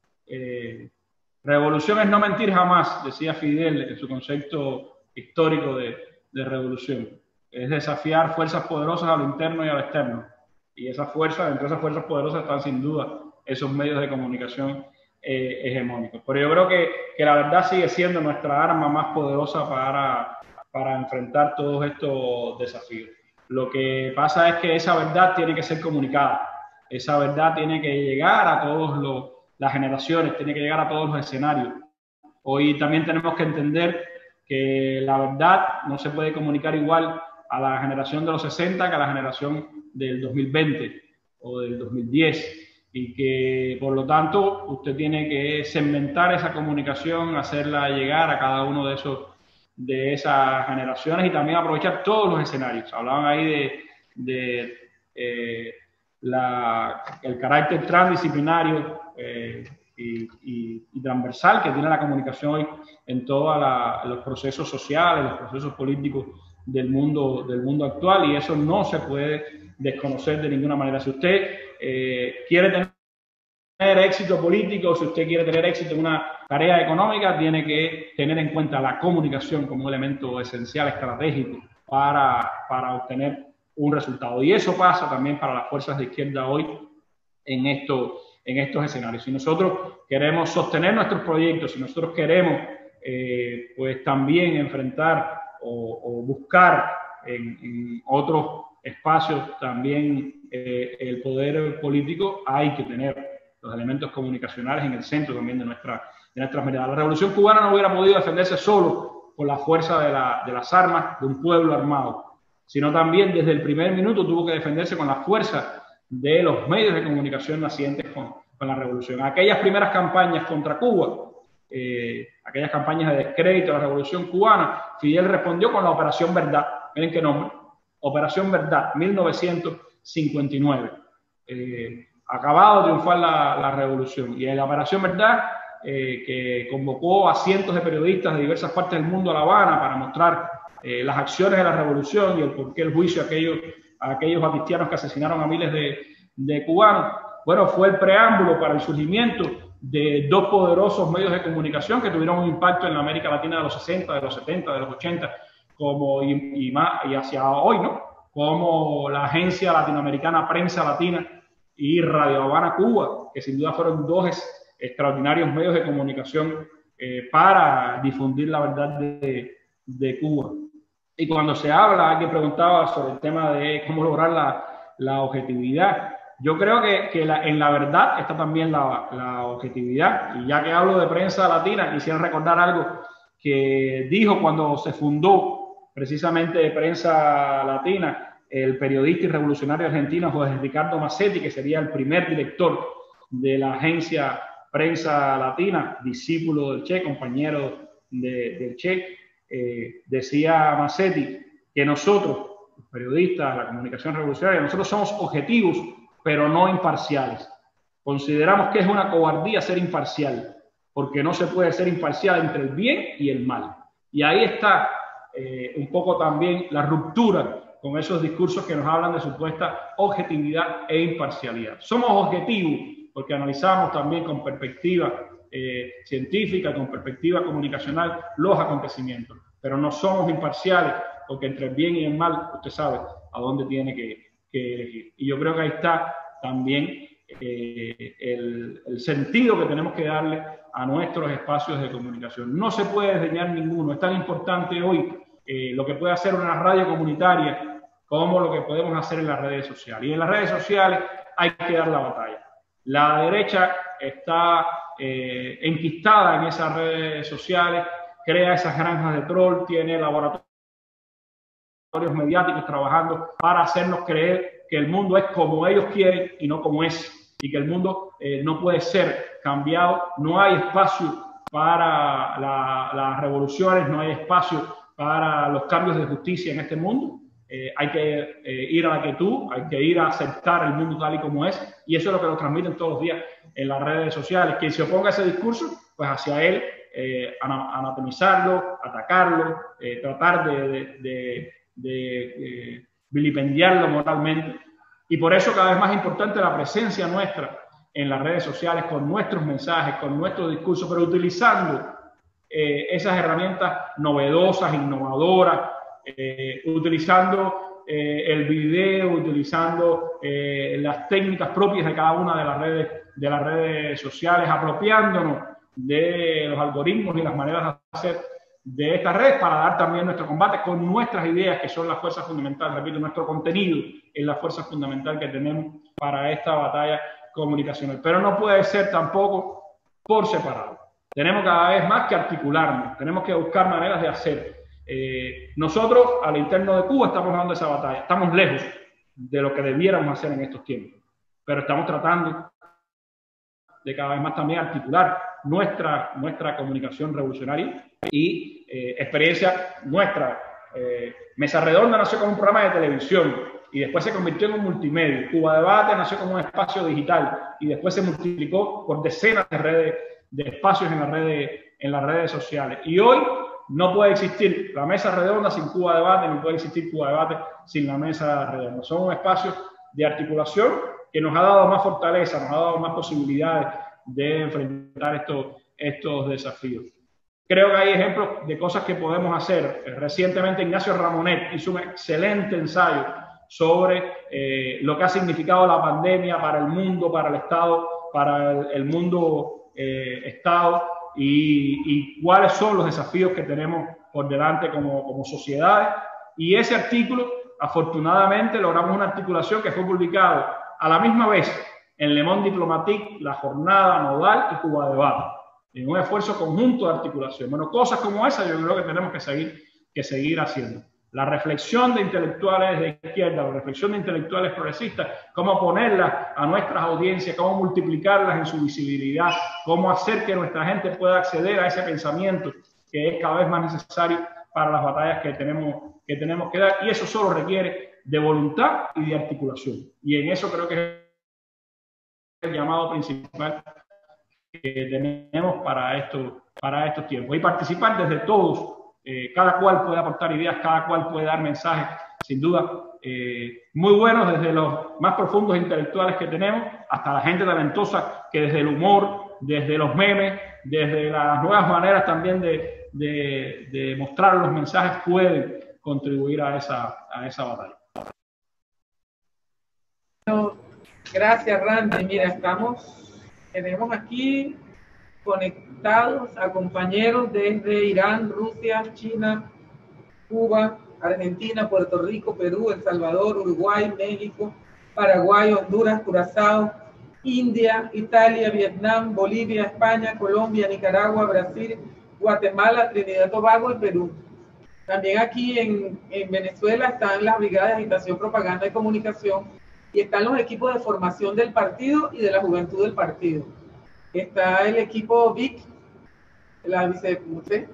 Eh, revolución es no mentir jamás, decía Fidel en su concepto histórico de, de revolución. Es desafiar fuerzas poderosas a lo interno y a lo externo. Y esas fuerzas, entre esas fuerzas poderosas están sin duda esos medios de comunicación eh, hegemónicos. Pero yo creo que, que la verdad sigue siendo nuestra arma más poderosa para, para enfrentar todos estos desafíos. Lo que pasa es que esa verdad tiene que ser comunicada. Esa verdad tiene que llegar a todas las generaciones, tiene que llegar a todos los escenarios. Hoy también tenemos que entender que la verdad no se puede comunicar igual a la generación de los sesenta que a la generación del dos mil veinte o del dos mil diez. Y que, por lo tanto, usted tiene que segmentar esa comunicación, hacerla llegar a cada uno de esos de esas generaciones y también aprovechar todos los escenarios. Hablaban ahí de, de eh, la, el carácter transdisciplinario eh, y, y, y transversal que tiene la comunicación hoy en todos los procesos sociales, los procesos políticos del mundo, del mundo actual, y eso no se puede desconocer de ninguna manera. Si usted eh, quiere tener tener éxito político, si usted quiere tener éxito en una tarea económica, tiene que tener en cuenta la comunicación como un elemento esencial, estratégico para, para obtener un resultado. Y eso pasa también para las fuerzas de izquierda hoy en, esto, en estos escenarios. Si nosotros queremos sostener nuestros proyectos, si nosotros queremos eh, pues también enfrentar o, o buscar en, en otros espacios también eh, el poder político, hay que tener los elementos comunicacionales en el centro también de, nuestra, de nuestras miradas. La Revolución Cubana no hubiera podido defenderse solo por la fuerza de, la, de las armas de un pueblo armado, sino también desde el primer minuto tuvo que defenderse con la fuerza de los medios de comunicación nacientes con, con la Revolución. Aquellas primeras campañas contra Cuba, eh, aquellas campañas de descrédito a la Revolución Cubana, Fidel respondió con la Operación Verdad. Miren qué nombre, Operación Verdad, mil novecientos cincuenta y nueve. Eh, acabado de triunfar la, la revolución. Y en la Operación Verdad, eh, que convocó a cientos de periodistas de diversas partes del mundo a La Habana para mostrar eh, las acciones de la revolución y el porqué el juicio a aquellos, a aquellos batistianos que asesinaron a miles de, de cubanos, bueno, fue el preámbulo para el surgimiento de dos poderosos medios de comunicación que tuvieron un impacto en la América Latina de los sesenta, de los setenta, de los ochenta, como, y, y, más, y hacia hoy, ¿no? Como la Agencia Latinoamericana Prensa Latina y Radio Habana Cuba, que sin duda fueron dos extraordinarios medios de comunicación eh, para difundir la verdad de, de Cuba. Y cuando se habla, alguien preguntaba sobre el tema de cómo lograr la, la objetividad. Yo creo que, que la, en la verdad está también la, la objetividad. Y ya que hablo de prensa latina, quisiera recordar algo que dijo cuando se fundó precisamente Prensa Latina, el periodista y revolucionario argentino José Ricardo Massetti, que sería el primer director de la agencia Prensa Latina, discípulo del Che, compañero de, del Che, eh, decía Massetti que nosotros, los periodistas, la comunicación revolucionaria, nosotros somos objetivos, pero no imparciales. Consideramos que es una cobardía ser imparcial, porque no se puede ser imparcial entre el bien y el mal. Y ahí está eh, un poco también la ruptura con esos discursos que nos hablan de supuesta objetividad e imparcialidad. Somos objetivos porque analizamos también con perspectiva eh, científica, con perspectiva comunicacional, los acontecimientos, pero no somos imparciales porque entre el bien y el mal, usted sabe a dónde tiene que, que elegir. Y yo creo que ahí está también eh, el, el sentido que tenemos que darle a nuestros espacios de comunicación. No se puede desdeñar ninguno. Es tan importante hoy eh, lo que puede hacer una radio comunitaria como lo que podemos hacer en las redes sociales. Y en las redes sociales hay que dar la batalla. La derecha está eh, enquistada en esas redes sociales, crea esas granjas de troll, tiene laboratorios mediáticos trabajando para hacernos creer que el mundo es como ellos quieren y no como es, y que el mundo eh, no puede ser cambiado. No hay espacio para la, las revoluciones, no hay espacio para los cambios de justicia en este mundo. Eh, hay que eh, ir a la quietud, hay que ir a aceptar el mundo tal y como es, y eso es lo que nos transmiten todos los días en las redes sociales. Quien se oponga a ese discurso, pues hacia él, eh, anatomizarlo, atacarlo, eh, tratar de, de, de, de eh, vilipendiarlo moralmente. Y por eso cada vez más importante la presencia nuestra en las redes sociales, con nuestros mensajes, con nuestro discurso, pero utilizando eh, esas herramientas novedosas, innovadoras, eh, utilizando eh, el video, utilizando eh, las técnicas propias de cada una de las redes, de las redes sociales, apropiándonos de los algoritmos y las maneras de hacer de estas redes para dar también nuestro combate con nuestras ideas, que son las fuerzas fundamentales. Repito, nuestro contenido es la fuerza fundamental que tenemos para esta batalla comunicacional. Pero no puede ser tampoco por separado. Tenemos cada vez más que articularnos, tenemos que buscar maneras de hacer. Eh, nosotros, al interno de Cuba, estamos dando esa batalla. Estamos lejos de lo que debiéramos hacer en estos tiempos, pero estamos tratando de cada vez más también articular nuestra, nuestra comunicación revolucionaria y eh, experiencia nuestra. Eh, Mesa Redonda nació como un programa de televisión y después se convirtió en un multimedia. Cuba Debate nació como un espacio digital y después se multiplicó por decenas de redes, de espacios en las redes, en las redes sociales. Y hoy no puede existir la Mesa Redonda sin Cuba Debate, ni puede existir Cuba Debate sin la Mesa Redonda. Son espacios de articulación que nos ha dado más fortaleza, nos ha dado más posibilidades de enfrentar estos, estos desafíos. Creo que hay ejemplos de cosas que podemos hacer. Recientemente Ignacio Ramonet hizo un excelente ensayo sobre eh, lo que ha significado la pandemia para el mundo, para el Estado, para el, el mundo eh, Estado y, y cuáles son los desafíos que tenemos por delante como, como sociedades. Y ese artículo, afortunadamente, logramos una articulación que fue publicada a la misma vez en Le Monde Diplomatique, La Jornada, Nodal y Cuba Debate, en un esfuerzo conjunto de articulación. Bueno, cosas como esa yo creo que tenemos que seguir, que seguir haciendo. La reflexión de intelectuales de izquierda, la reflexión de intelectuales progresistas, cómo ponerlas a nuestras audiencias, cómo multiplicarlas en su visibilidad, cómo hacer que nuestra gente pueda acceder a ese pensamiento que es cada vez más necesario para las batallas que tenemos, que tenemos que dar. Y eso solo requiere de voluntad y de articulación. Y en eso creo que es el llamado principal que tenemos para, esto, para estos tiempos. Y participar desde todos, eh, cada cual puede aportar ideas, cada cual puede dar mensajes, sin duda, eh, muy buenos, desde los más profundos intelectuales que tenemos, hasta la gente talentosa que desde el humor, desde los memes, desde las nuevas maneras también de, de, de mostrar los mensajes, pueden contribuir a esa, a esa batalla. Gracias, Randy. Mira, estamos, tenemos aquí conectados a compañeros desde Irán, Rusia, China, Cuba, Argentina, Puerto Rico, Perú, El Salvador, Uruguay, México, Paraguay, Honduras, Curazao, India, Italia, Vietnam, Bolivia, España, Colombia, Nicaragua, Brasil, Guatemala, Trinidad y Tobago y Perú. También aquí en, en Venezuela están las brigadas de agitación, propaganda y comunicación, y están los equipos de formación del partido y de la juventud del partido. Está el equipo V I C, la vice,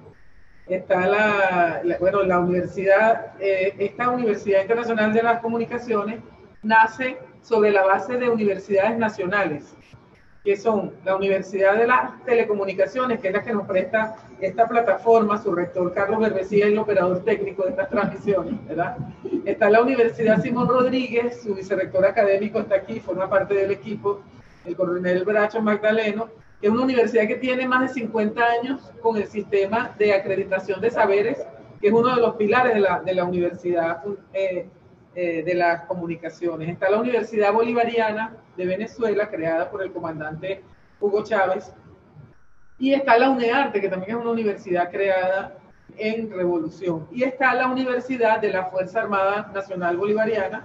está la, la, bueno, la universidad, eh, esta Universidad Internacional de las Comunicaciones nace sobre la base de universidades nacionales, que son la Universidad de las Telecomunicaciones, que es la que nos presta esta plataforma, su rector Carlos Berbecía y el operador técnico de estas transmisiones, ¿verdad? Está la Universidad Simón Rodríguez, su vicerrector académico está aquí, forma parte del equipo, el coronel Bracho Magdaleno, que es una universidad que tiene más de cincuenta años con el sistema de acreditación de saberes, que es uno de los pilares de la, de la universidad eh, eh, de las comunicaciones. Está la Universidad Bolivariana de Venezuela, creada por el comandante Hugo Chávez, y está la UNEARTE, que también es una universidad creada en Revolución, y está la Universidad de la Fuerza Armada Nacional Bolivariana,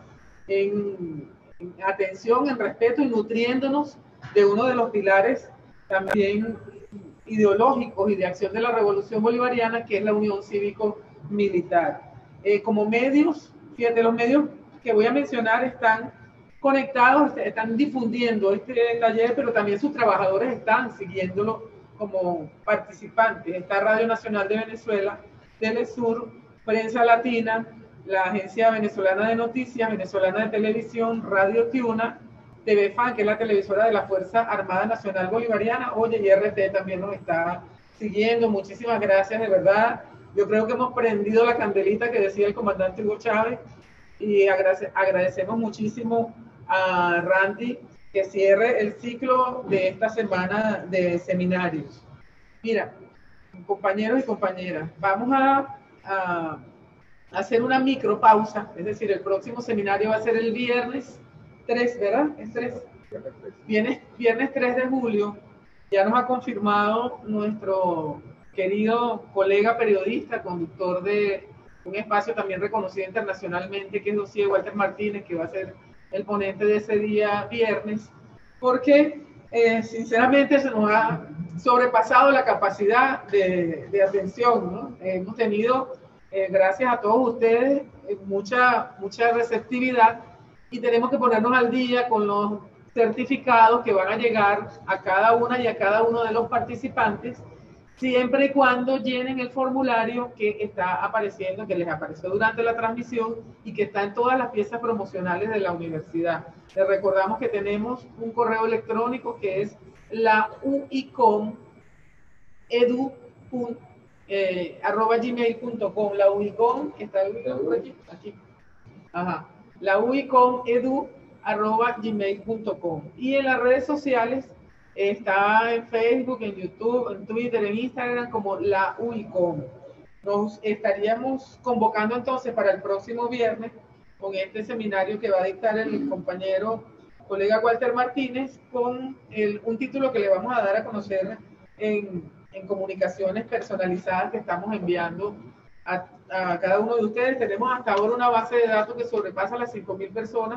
en, en atención, en respeto y nutriéndonos de uno de los pilares también ideológicos y de acción de la Revolución Bolivariana, que es la Unión Cívico-Militar. Eh, como medios, fíjate, los medios que voy a mencionar están conectados, están difundiendo este taller, pero también sus trabajadores están siguiéndolo como participantes. Está Radio Nacional de Venezuela, Telesur, Prensa Latina, la Agencia Venezolana de Noticias, Venezolana de Televisión, Radio Tiuna, T V Fan, que es la televisora de la Fuerza Armada Nacional Bolivariana. Oye, y R T también nos está siguiendo. Muchísimas gracias, de verdad. Yo creo que hemos prendido la candelita que decía el comandante Hugo Chávez, y agradece, agradecemos muchísimo a Randy que cierre el ciclo de esta semana de seminarios. Mira, compañeros y compañeras, vamos a, a hacer una micropausa, es decir, el próximo seminario va a ser el viernes tres, ¿verdad? ¿Es tres? Viernes, viernes tres de julio. Ya nos ha confirmado nuestro querido colega periodista, conductor de un espacio también reconocido internacionalmente, que es Dossier, Walter Martínez, que va a ser el ponente de ese día viernes, porque eh, sinceramente se nos ha sobrepasado la capacidad de, de atención, ¿no? Eh, hemos tenido, eh, gracias a todos ustedes, eh, mucha, mucha receptividad y tenemos que ponernos al día con los certificados que van a llegar a cada una y a cada uno de los participantes, siempre y cuando llenen el formulario que está apareciendo, que les apareció durante la transmisión y que está en todas las piezas promocionales de la universidad. Les recordamos que tenemos un correo electrónico que es la uicom edu eh, arroba gmail punto com. La uicom está por aquí, aquí. Ajá. La uicom edu arroba gmail punto com. Y en las redes sociales está en Facebook, en YouTube, en Twitter, en Instagram como la uicom. Nos estaríamos convocando entonces para el próximo viernes con este seminario que va a dictar el compañero colega Walter Martínez con el, un título que le vamos a dar a conocer en, en comunicaciones personalizadas que estamos enviando a, a cada uno de ustedes. Tenemos hasta ahora una base de datos que sobrepasa las cinco mil personas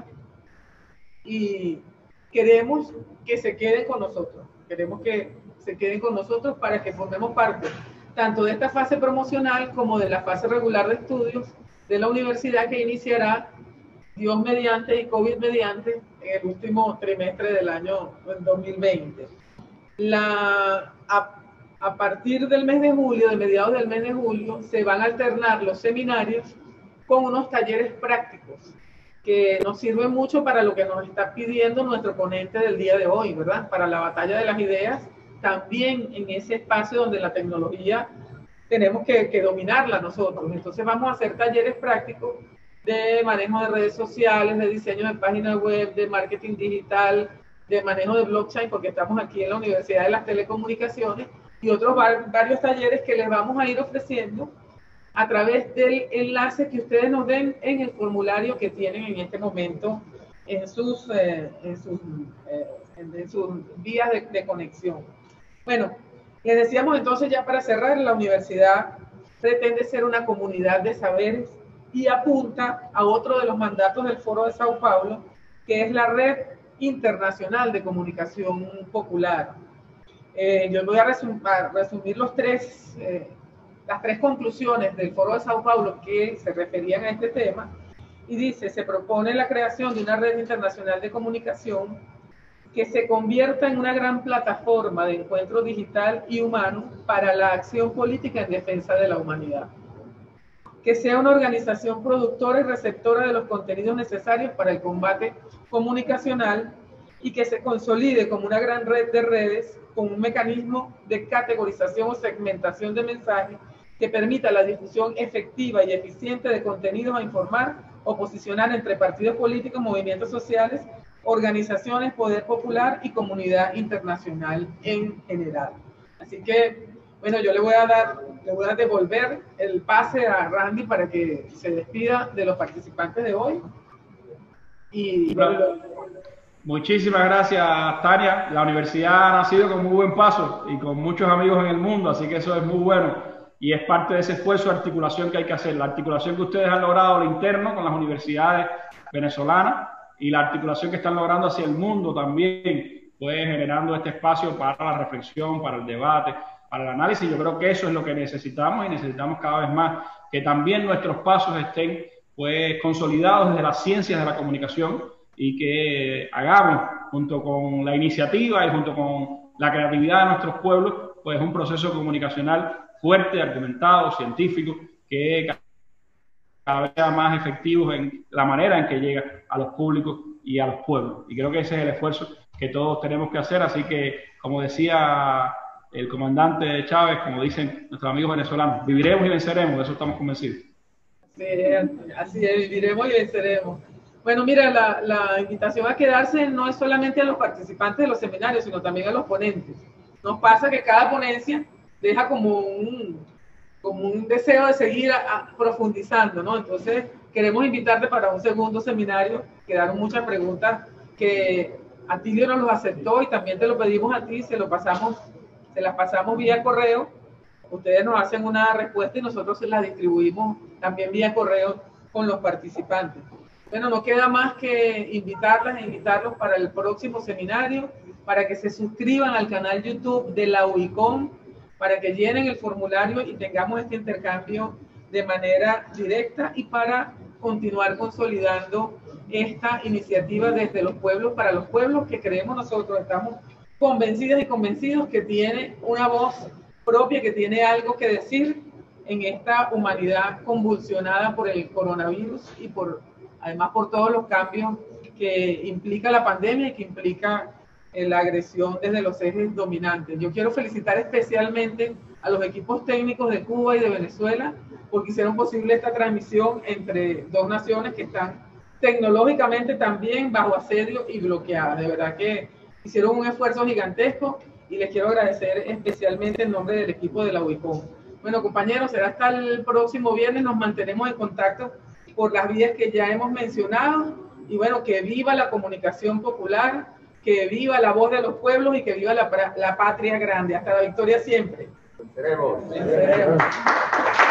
y queremos que se queden con nosotros, queremos que se queden con nosotros para que formemos parte tanto de esta fase promocional como de la fase regular de estudios de la universidad que iniciará, Dios mediante y COVID mediante, en el último trimestre del año dos mil veinte. La, a, a partir del mes de julio, de mediados del mes de julio, se van a alternar los seminarios con unos talleres prácticos que nos sirve mucho para lo que nos está pidiendo nuestro ponente del día de hoy, ¿verdad? Para la batalla de las ideas, también en ese espacio donde la tecnología tenemos que, que dominarla nosotros. Entonces vamos a hacer talleres prácticos de manejo de redes sociales, de diseño de páginas web, de marketing digital, de manejo de blockchain, porque estamos aquí en la Universidad de las Telecomunicaciones, y otros varios talleres que les vamos a ir ofreciendo a través del enlace que ustedes nos den en el formulario que tienen en este momento en sus, eh, en sus, eh, en sus vías de, de conexión. Bueno, les decíamos entonces ya para cerrar, la universidad pretende ser una comunidad de saberes y apunta a otro de los mandatos del Foro de Sao Paulo, que es la Red Internacional de Comunicación Popular. Eh, yo voy a, resum a resumir los tres eh, las tres conclusiones del Foro de Sao Paulo que se referían a este tema, y dice: se propone la creación de una red internacional de comunicación que se convierta en una gran plataforma de encuentro digital y humano para la acción política en defensa de la humanidad, que sea una organización productora y receptora de los contenidos necesarios para el combate comunicacional y que se consolide como una gran red de redes con un mecanismo de categorización o segmentación de mensajes que permita la difusión efectiva y eficiente de contenidos a informar o posicionar entre partidos políticos, movimientos sociales, organizaciones, poder popular y comunidad internacional en general. Así que, bueno, yo le voy a dar, le voy a devolver el pase a Randy para que se despida de los participantes de hoy. Y bueno, muchísimas gracias, Tania. La universidad ha nacido con muy buen paso y con muchos amigos en el mundo, así que eso es muy bueno. Y es parte de ese esfuerzo de articulación que hay que hacer. La articulación que ustedes han logrado a lo interno con las universidades venezolanas y la articulación que están logrando hacia el mundo también, pues generando este espacio para la reflexión, para el debate, para el análisis. Yo creo que eso es lo que necesitamos y necesitamos cada vez más que también nuestros pasos estén pues consolidados desde las ciencias de la comunicación y que hagamos junto con la iniciativa y junto con la creatividad de nuestros pueblos pues un proceso comunicacional fuerte, argumentado, científico, que cada vez sea más efectivo en la manera en que llega a los públicos y a los pueblos. Y creo que ese es el esfuerzo que todos tenemos que hacer. Así que, como decía el comandante Chávez, como dicen nuestros amigos venezolanos, viviremos y venceremos, de eso estamos convencidos. Sí, así es, viviremos y venceremos. Bueno, mira, la, la invitación a quedarse no es solamente a los participantes de los seminarios, sino también a los ponentes. Nos pasa que cada ponencia deja como un, como un deseo de seguir a, a, profundizando, ¿no? Entonces, queremos invitarte para un segundo seminario. Quedaron muchas preguntas que Atilio nos los aceptó y también te lo pedimos a ti, se lo pasamos, se las pasamos vía correo. Ustedes nos hacen una respuesta y nosotros se las distribuimos también vía correo con los participantes. Bueno, no queda más que invitarlas e invitarlos para el próximo seminario, para que se suscriban al canal YouTube de la UICOM, para que llenen el formulario y tengamos este intercambio de manera directa y para continuar consolidando esta iniciativa desde los pueblos para los pueblos, que creemos nosotros, estamos convencidas y convencidos que tiene una voz propia, que tiene algo que decir en esta humanidad convulsionada por el coronavirus y por, además por todos los cambios que implica la pandemia y que implica eh, la agresión desde los ejes dominantes. Yo quiero felicitar especialmente a los equipos técnicos de Cuba y de Venezuela porque hicieron posible esta transmisión entre dos naciones que están tecnológicamente también bajo asedio y bloqueadas. De verdad que hicieron un esfuerzo gigantesco y les quiero agradecer especialmente en nombre del equipo de la UICOM. Bueno, compañeros, será hasta el próximo viernes. Nos mantenemos en contacto por las vías que ya hemos mencionado. Y bueno, que viva la comunicación popular, que viva la voz de los pueblos y que viva la, la patria grande. Hasta la victoria siempre. Venceremos. Venceremos.